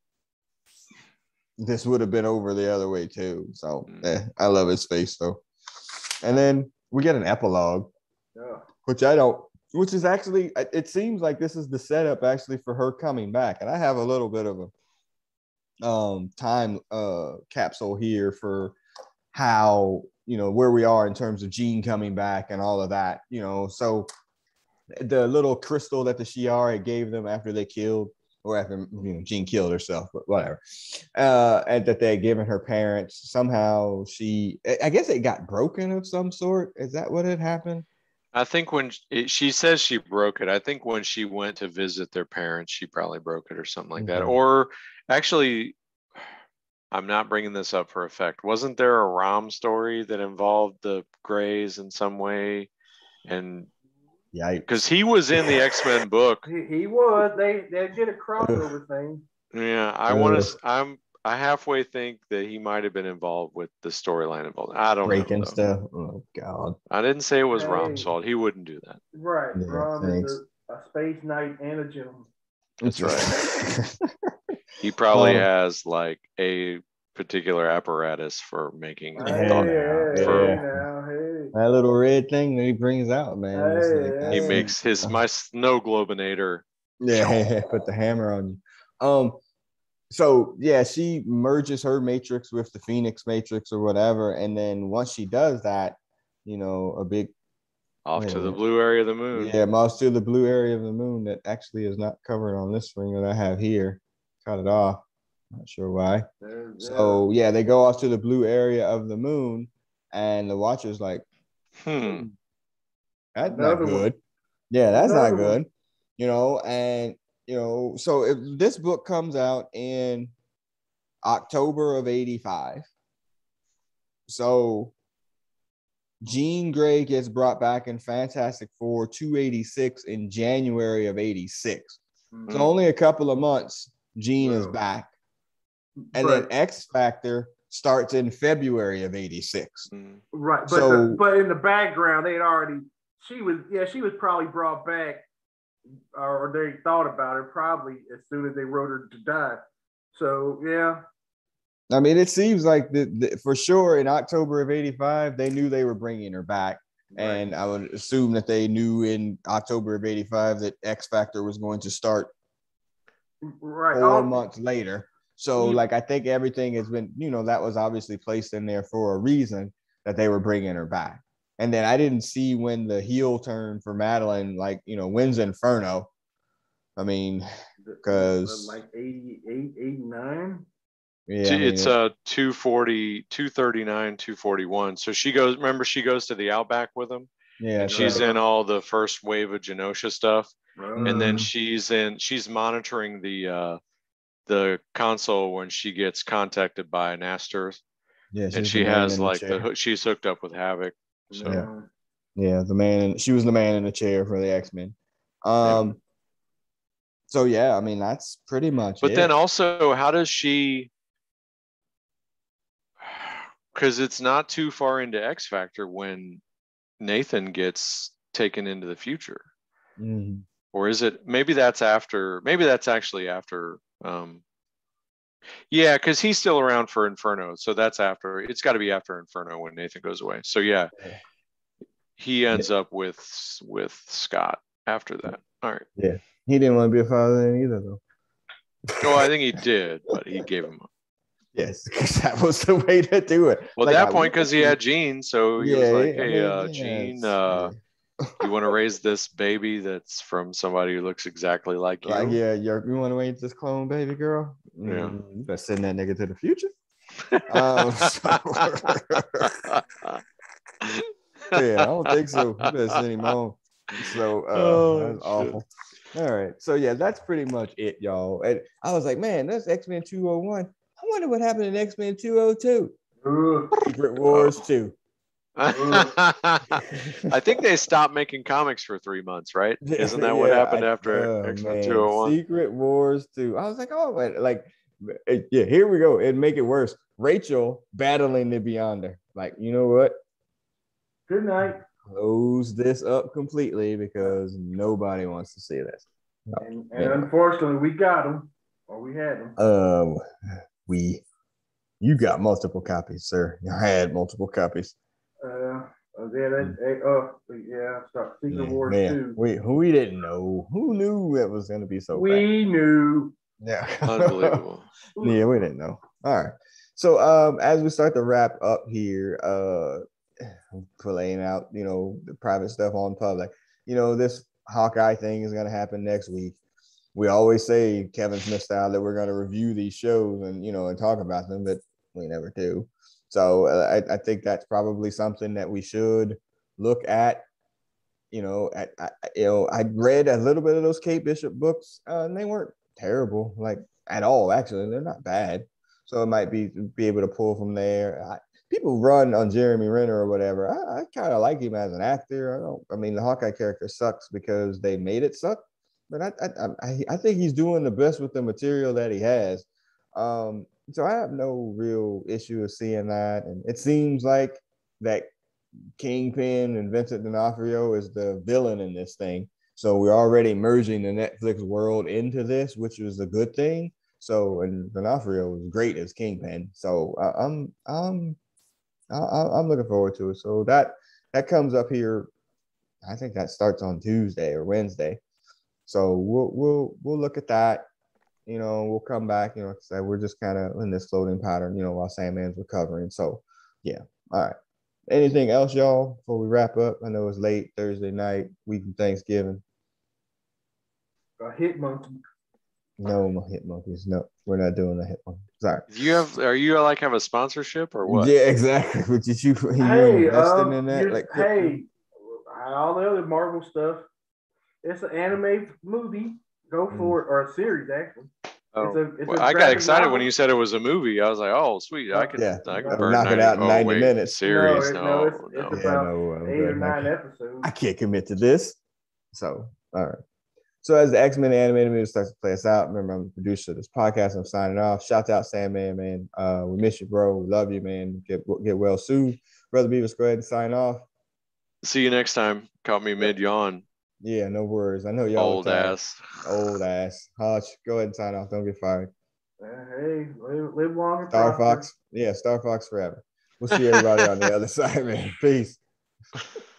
Speaker 1: this would have been over the other way too. So eh, I love his face though. And then we get an epilogue, yeah. which I don't. Which is actually, it seems like this is the setup actually for her coming back. And I have a little bit of a um, time uh, capsule here for how, you know, where we are in terms of Jean coming back and all of that, you know. So the little crystal that the Shi'ar gave them after they killed, or after, you know, Jean killed herself, but whatever, uh, and that they had given her parents, somehow she, I guess it got broken of some sort. Is that what had happened?
Speaker 2: I think when it, she says she broke it, I think when she went to visit their parents, she probably broke it or something like that.
Speaker 1: Okay.
Speaker 2: Or actually, I'm not bringing this up for effect. Wasn't there a Rom story that involved the Greys in some way? And
Speaker 1: Yeah,
Speaker 2: because he was in the X-Men book.
Speaker 3: He, he was. They they did a crossover thing.
Speaker 2: Yeah, I want to. I'm. I halfway think that he might have been involved with the storyline involved. I don't
Speaker 1: breaking
Speaker 2: know.
Speaker 1: stuff. Oh God!
Speaker 2: I didn't say it was
Speaker 3: Hey.
Speaker 2: Rom's fault. He wouldn't do that.
Speaker 3: Right.
Speaker 1: Yeah,
Speaker 3: Rom
Speaker 1: thanks.
Speaker 3: is a, a space knight and a gentleman.
Speaker 2: That's right. He probably
Speaker 1: Um,
Speaker 2: has like a particular apparatus for making.
Speaker 3: Hey,
Speaker 2: thought-
Speaker 3: hey,
Speaker 2: for-
Speaker 3: hey, now, hey.
Speaker 1: that little red thing that he brings out, man. It's
Speaker 3: Hey,
Speaker 1: like,
Speaker 2: He
Speaker 3: hey.
Speaker 2: makes his my snow globinator.
Speaker 1: yeah, put the hammer on you. Um, so yeah, she merges her matrix with the Phoenix matrix or whatever, and then once she does that, you know, a big
Speaker 2: Off
Speaker 1: wait
Speaker 2: to
Speaker 1: a
Speaker 2: the
Speaker 1: minute.
Speaker 2: blue area of the moon.
Speaker 1: Yeah, mouse to the blue area of the moon that actually is not covered on this ring that I have here. Cut it off. Not sure why.
Speaker 3: There's,
Speaker 1: So yeah, they go off to the blue area of the moon, and the Watcher's like,
Speaker 2: Hmm.
Speaker 1: that's
Speaker 3: Another
Speaker 1: not
Speaker 3: one.
Speaker 1: good. Yeah, that's
Speaker 3: Another
Speaker 1: not good.
Speaker 3: one.
Speaker 1: You know, and you know, so if this book comes out in October of eighty-five, so Jean Grey gets brought back in Fantastic Four two eighty-six in January of eighty-six. So
Speaker 2: Mm.
Speaker 1: only a couple of months, Jean is
Speaker 3: Well,
Speaker 1: back. And
Speaker 3: but,
Speaker 1: then X Factor starts in February of eighty-six.
Speaker 2: Hmm.
Speaker 3: right, but
Speaker 1: so-
Speaker 3: the, but in the background, they had already. She was yeah, she was probably brought back, or they thought about her probably as soon as they wrote her to die. So yeah,
Speaker 1: I mean, it seems like the, the, for sure in October of eighty-five, they knew they were bringing her back. And I would assume that they knew in October of eighty-five that X Factor was going to start
Speaker 3: right.
Speaker 1: four
Speaker 3: All-
Speaker 1: months later. So,
Speaker 3: Mm.
Speaker 1: like, I think everything has been, you know, that was obviously placed in there for a reason that they were bringing her back. And then I didn't see when the heel turn for Madeline, like, you know, when's Inferno? I mean, because
Speaker 3: like eighty-eight, eighty-nine.
Speaker 1: yeah, I mean,
Speaker 2: It's uh two forty, two thirty-nine, two forty-one. So she goes, remember she goes to the Outback with him,
Speaker 1: yeah,
Speaker 2: and she's
Speaker 3: right.
Speaker 2: in all the first wave of Genosha stuff. And then
Speaker 1: Mhm.
Speaker 2: she's in she's monitoring the uh the console when she gets contacted by Nastor.
Speaker 1: yeah,
Speaker 2: And
Speaker 1: she's
Speaker 2: she
Speaker 1: the man
Speaker 2: has
Speaker 1: in the
Speaker 2: like
Speaker 1: chair.
Speaker 2: the she's hooked up with Havoc. So
Speaker 1: Yeah. Yeah, the man. She was the man in the chair for the X-Men. Um. So yeah, I mean that's pretty much
Speaker 2: but
Speaker 1: it.
Speaker 2: then also, how does she, because it's not too far into X Factor when Nathan gets taken into the future.
Speaker 1: Mhm.
Speaker 2: Or is it, maybe that's after, maybe that's actually after, um, yeah, because he's still around for Inferno. So that's after, it's got to be after Inferno when Nathan goes away. So yeah,
Speaker 1: Yeah.
Speaker 2: he ends up with, with Scott after that. All right.
Speaker 1: Yeah, he didn't want to be a father then either, though.
Speaker 2: Oh, I think he did, but he gave him up.
Speaker 1: Yes, because that was the way to do it.
Speaker 2: Well,
Speaker 1: Like,
Speaker 2: at that
Speaker 1: I
Speaker 2: point, because he
Speaker 1: want
Speaker 2: had Jean, so he
Speaker 1: Yeah,
Speaker 2: was like,
Speaker 1: I
Speaker 2: hey,
Speaker 1: mean,
Speaker 2: uh,
Speaker 1: yes,
Speaker 2: Jean, uh,
Speaker 1: yeah.
Speaker 2: you want to raise this baby that's from somebody who looks exactly like you?
Speaker 1: Like, yeah, you're, you want to raise this clone baby girl?
Speaker 2: Yeah.
Speaker 1: Mm, you better send that nigga to the future. Um, so- yeah, I don't think so. You better send him on. So uh,
Speaker 2: Oh,
Speaker 1: that's
Speaker 2: shit.
Speaker 1: awful. All right. So yeah, that's pretty much it, y'all. And I was like, man, that's X-Men two oh one. I wonder what happened in X-Men two oh two.
Speaker 3: Ugh.
Speaker 1: Secret Wars two.
Speaker 2: I think they stopped making comics for three months, right? Isn't that what
Speaker 1: Yeah,
Speaker 2: happened
Speaker 1: I-
Speaker 2: after
Speaker 1: oh,
Speaker 2: X-Men
Speaker 1: man.
Speaker 2: two oh one?
Speaker 1: Secret Wars two. I was like, oh, man, like, it- yeah, here we go. It'd make it worse. Rachel battling the Beyonder. Like, you know what?
Speaker 3: Good night.
Speaker 1: Close this up completely because nobody wants to see this. No.
Speaker 3: And, and
Speaker 1: Anyway.
Speaker 3: unfortunately, we got them, or we had them.
Speaker 1: Um, we, you got multiple copies, sir. You had multiple copies.
Speaker 3: Uh, uh, yeah, that, hey, uh, yeah, start Secret
Speaker 1: Yeah,
Speaker 3: Wars
Speaker 1: man.
Speaker 3: two.
Speaker 1: We, we didn't know. Who knew it was going to be so bad?
Speaker 3: We knew.
Speaker 1: Yeah.
Speaker 2: Unbelievable.
Speaker 1: Yeah, we didn't know. All right. So um, as we start to wrap up here, uh, playing out, you know, the private stuff on public, you know, this Hawkeye thing is going to happen next week. We always say Kevin Smith style that we're going to review these shows and, you know, and talk about them, but we never do. So uh, I, I think that's probably something that we should look at. You know, at, I, you know, I read a little bit of those Kate Bishop books, uh, and they weren't terrible, like at all. Actually, they're not bad. So it might be be able to pull from there. I, people run on Jeremy Renner or whatever. I, I kind of like him as an actor. I don't. I mean, the Hawkeye character sucks because they made it suck, but I I I, I think he's doing the best with the material that he has. Um, so I have no real issue with seeing that, and it seems like that Kingpin and Vincent D'Onofrio is the villain in this thing. So we're already merging the Netflix world into this, which was a good thing. So, and D'Onofrio was great as Kingpin. So uh, I'm I'm I'm looking forward to it. So that that comes up here. I think that starts on Tuesday or Wednesday. So we'll we'll we'll look at that. You know, we'll come back. You know, like I said, we're just kind of in this floating pattern. You know, while Sandman's recovering. So yeah, all right. Anything else, y'all, before we wrap up? I know it's late Thursday night, week of Thanksgiving.
Speaker 3: A hit monkey.
Speaker 1: No hit monkeys. No, we're not doing a hit monkey. Sorry.
Speaker 2: Do you have? Are you like have a sponsorship or what?
Speaker 1: Yeah, exactly. But did you, you
Speaker 3: hey,
Speaker 1: investing
Speaker 3: um,
Speaker 1: in that?
Speaker 3: you,
Speaker 1: Like,
Speaker 3: hey, all the other Marvel stuff. It's an anime movie. Go for mm. it, or a series actually.
Speaker 2: Oh,
Speaker 3: it's a, it's
Speaker 2: well,
Speaker 3: a
Speaker 2: I got excited
Speaker 3: novel.
Speaker 2: when you said it was a movie. I was like, "Oh, sweet! I can,
Speaker 1: yeah,
Speaker 2: I can
Speaker 1: no,
Speaker 2: burn
Speaker 1: knock
Speaker 2: ninety,
Speaker 1: it out in
Speaker 2: oh,
Speaker 1: ninety
Speaker 2: wait,
Speaker 1: minutes."
Speaker 2: Series?
Speaker 3: No, it,
Speaker 2: no,
Speaker 3: no, it's,
Speaker 2: no.
Speaker 3: it's
Speaker 1: Yeah,
Speaker 3: about
Speaker 1: no,
Speaker 3: eight or nine episodes.
Speaker 1: I can't commit to this. So, all right. So as the X-Men animated movie starts to play us out, remember I'm the producer of this podcast. I'm signing off. Shout out Sandman, man. Uh, we miss you, bro. We love you, man. Get get well soon. Brother Beavis, go ahead and sign off.
Speaker 2: See you next time. Caught me mid yawn.
Speaker 1: Yeah, no worries. I know y'all
Speaker 2: old ass.
Speaker 1: Old ass. Hodge, go ahead and sign off. Don't get fired.
Speaker 3: Uh, hey, live, live long and
Speaker 1: Star
Speaker 3: prosper.
Speaker 1: Fox. Yeah, Star Fox forever. We'll see everybody on the other side, man. Peace.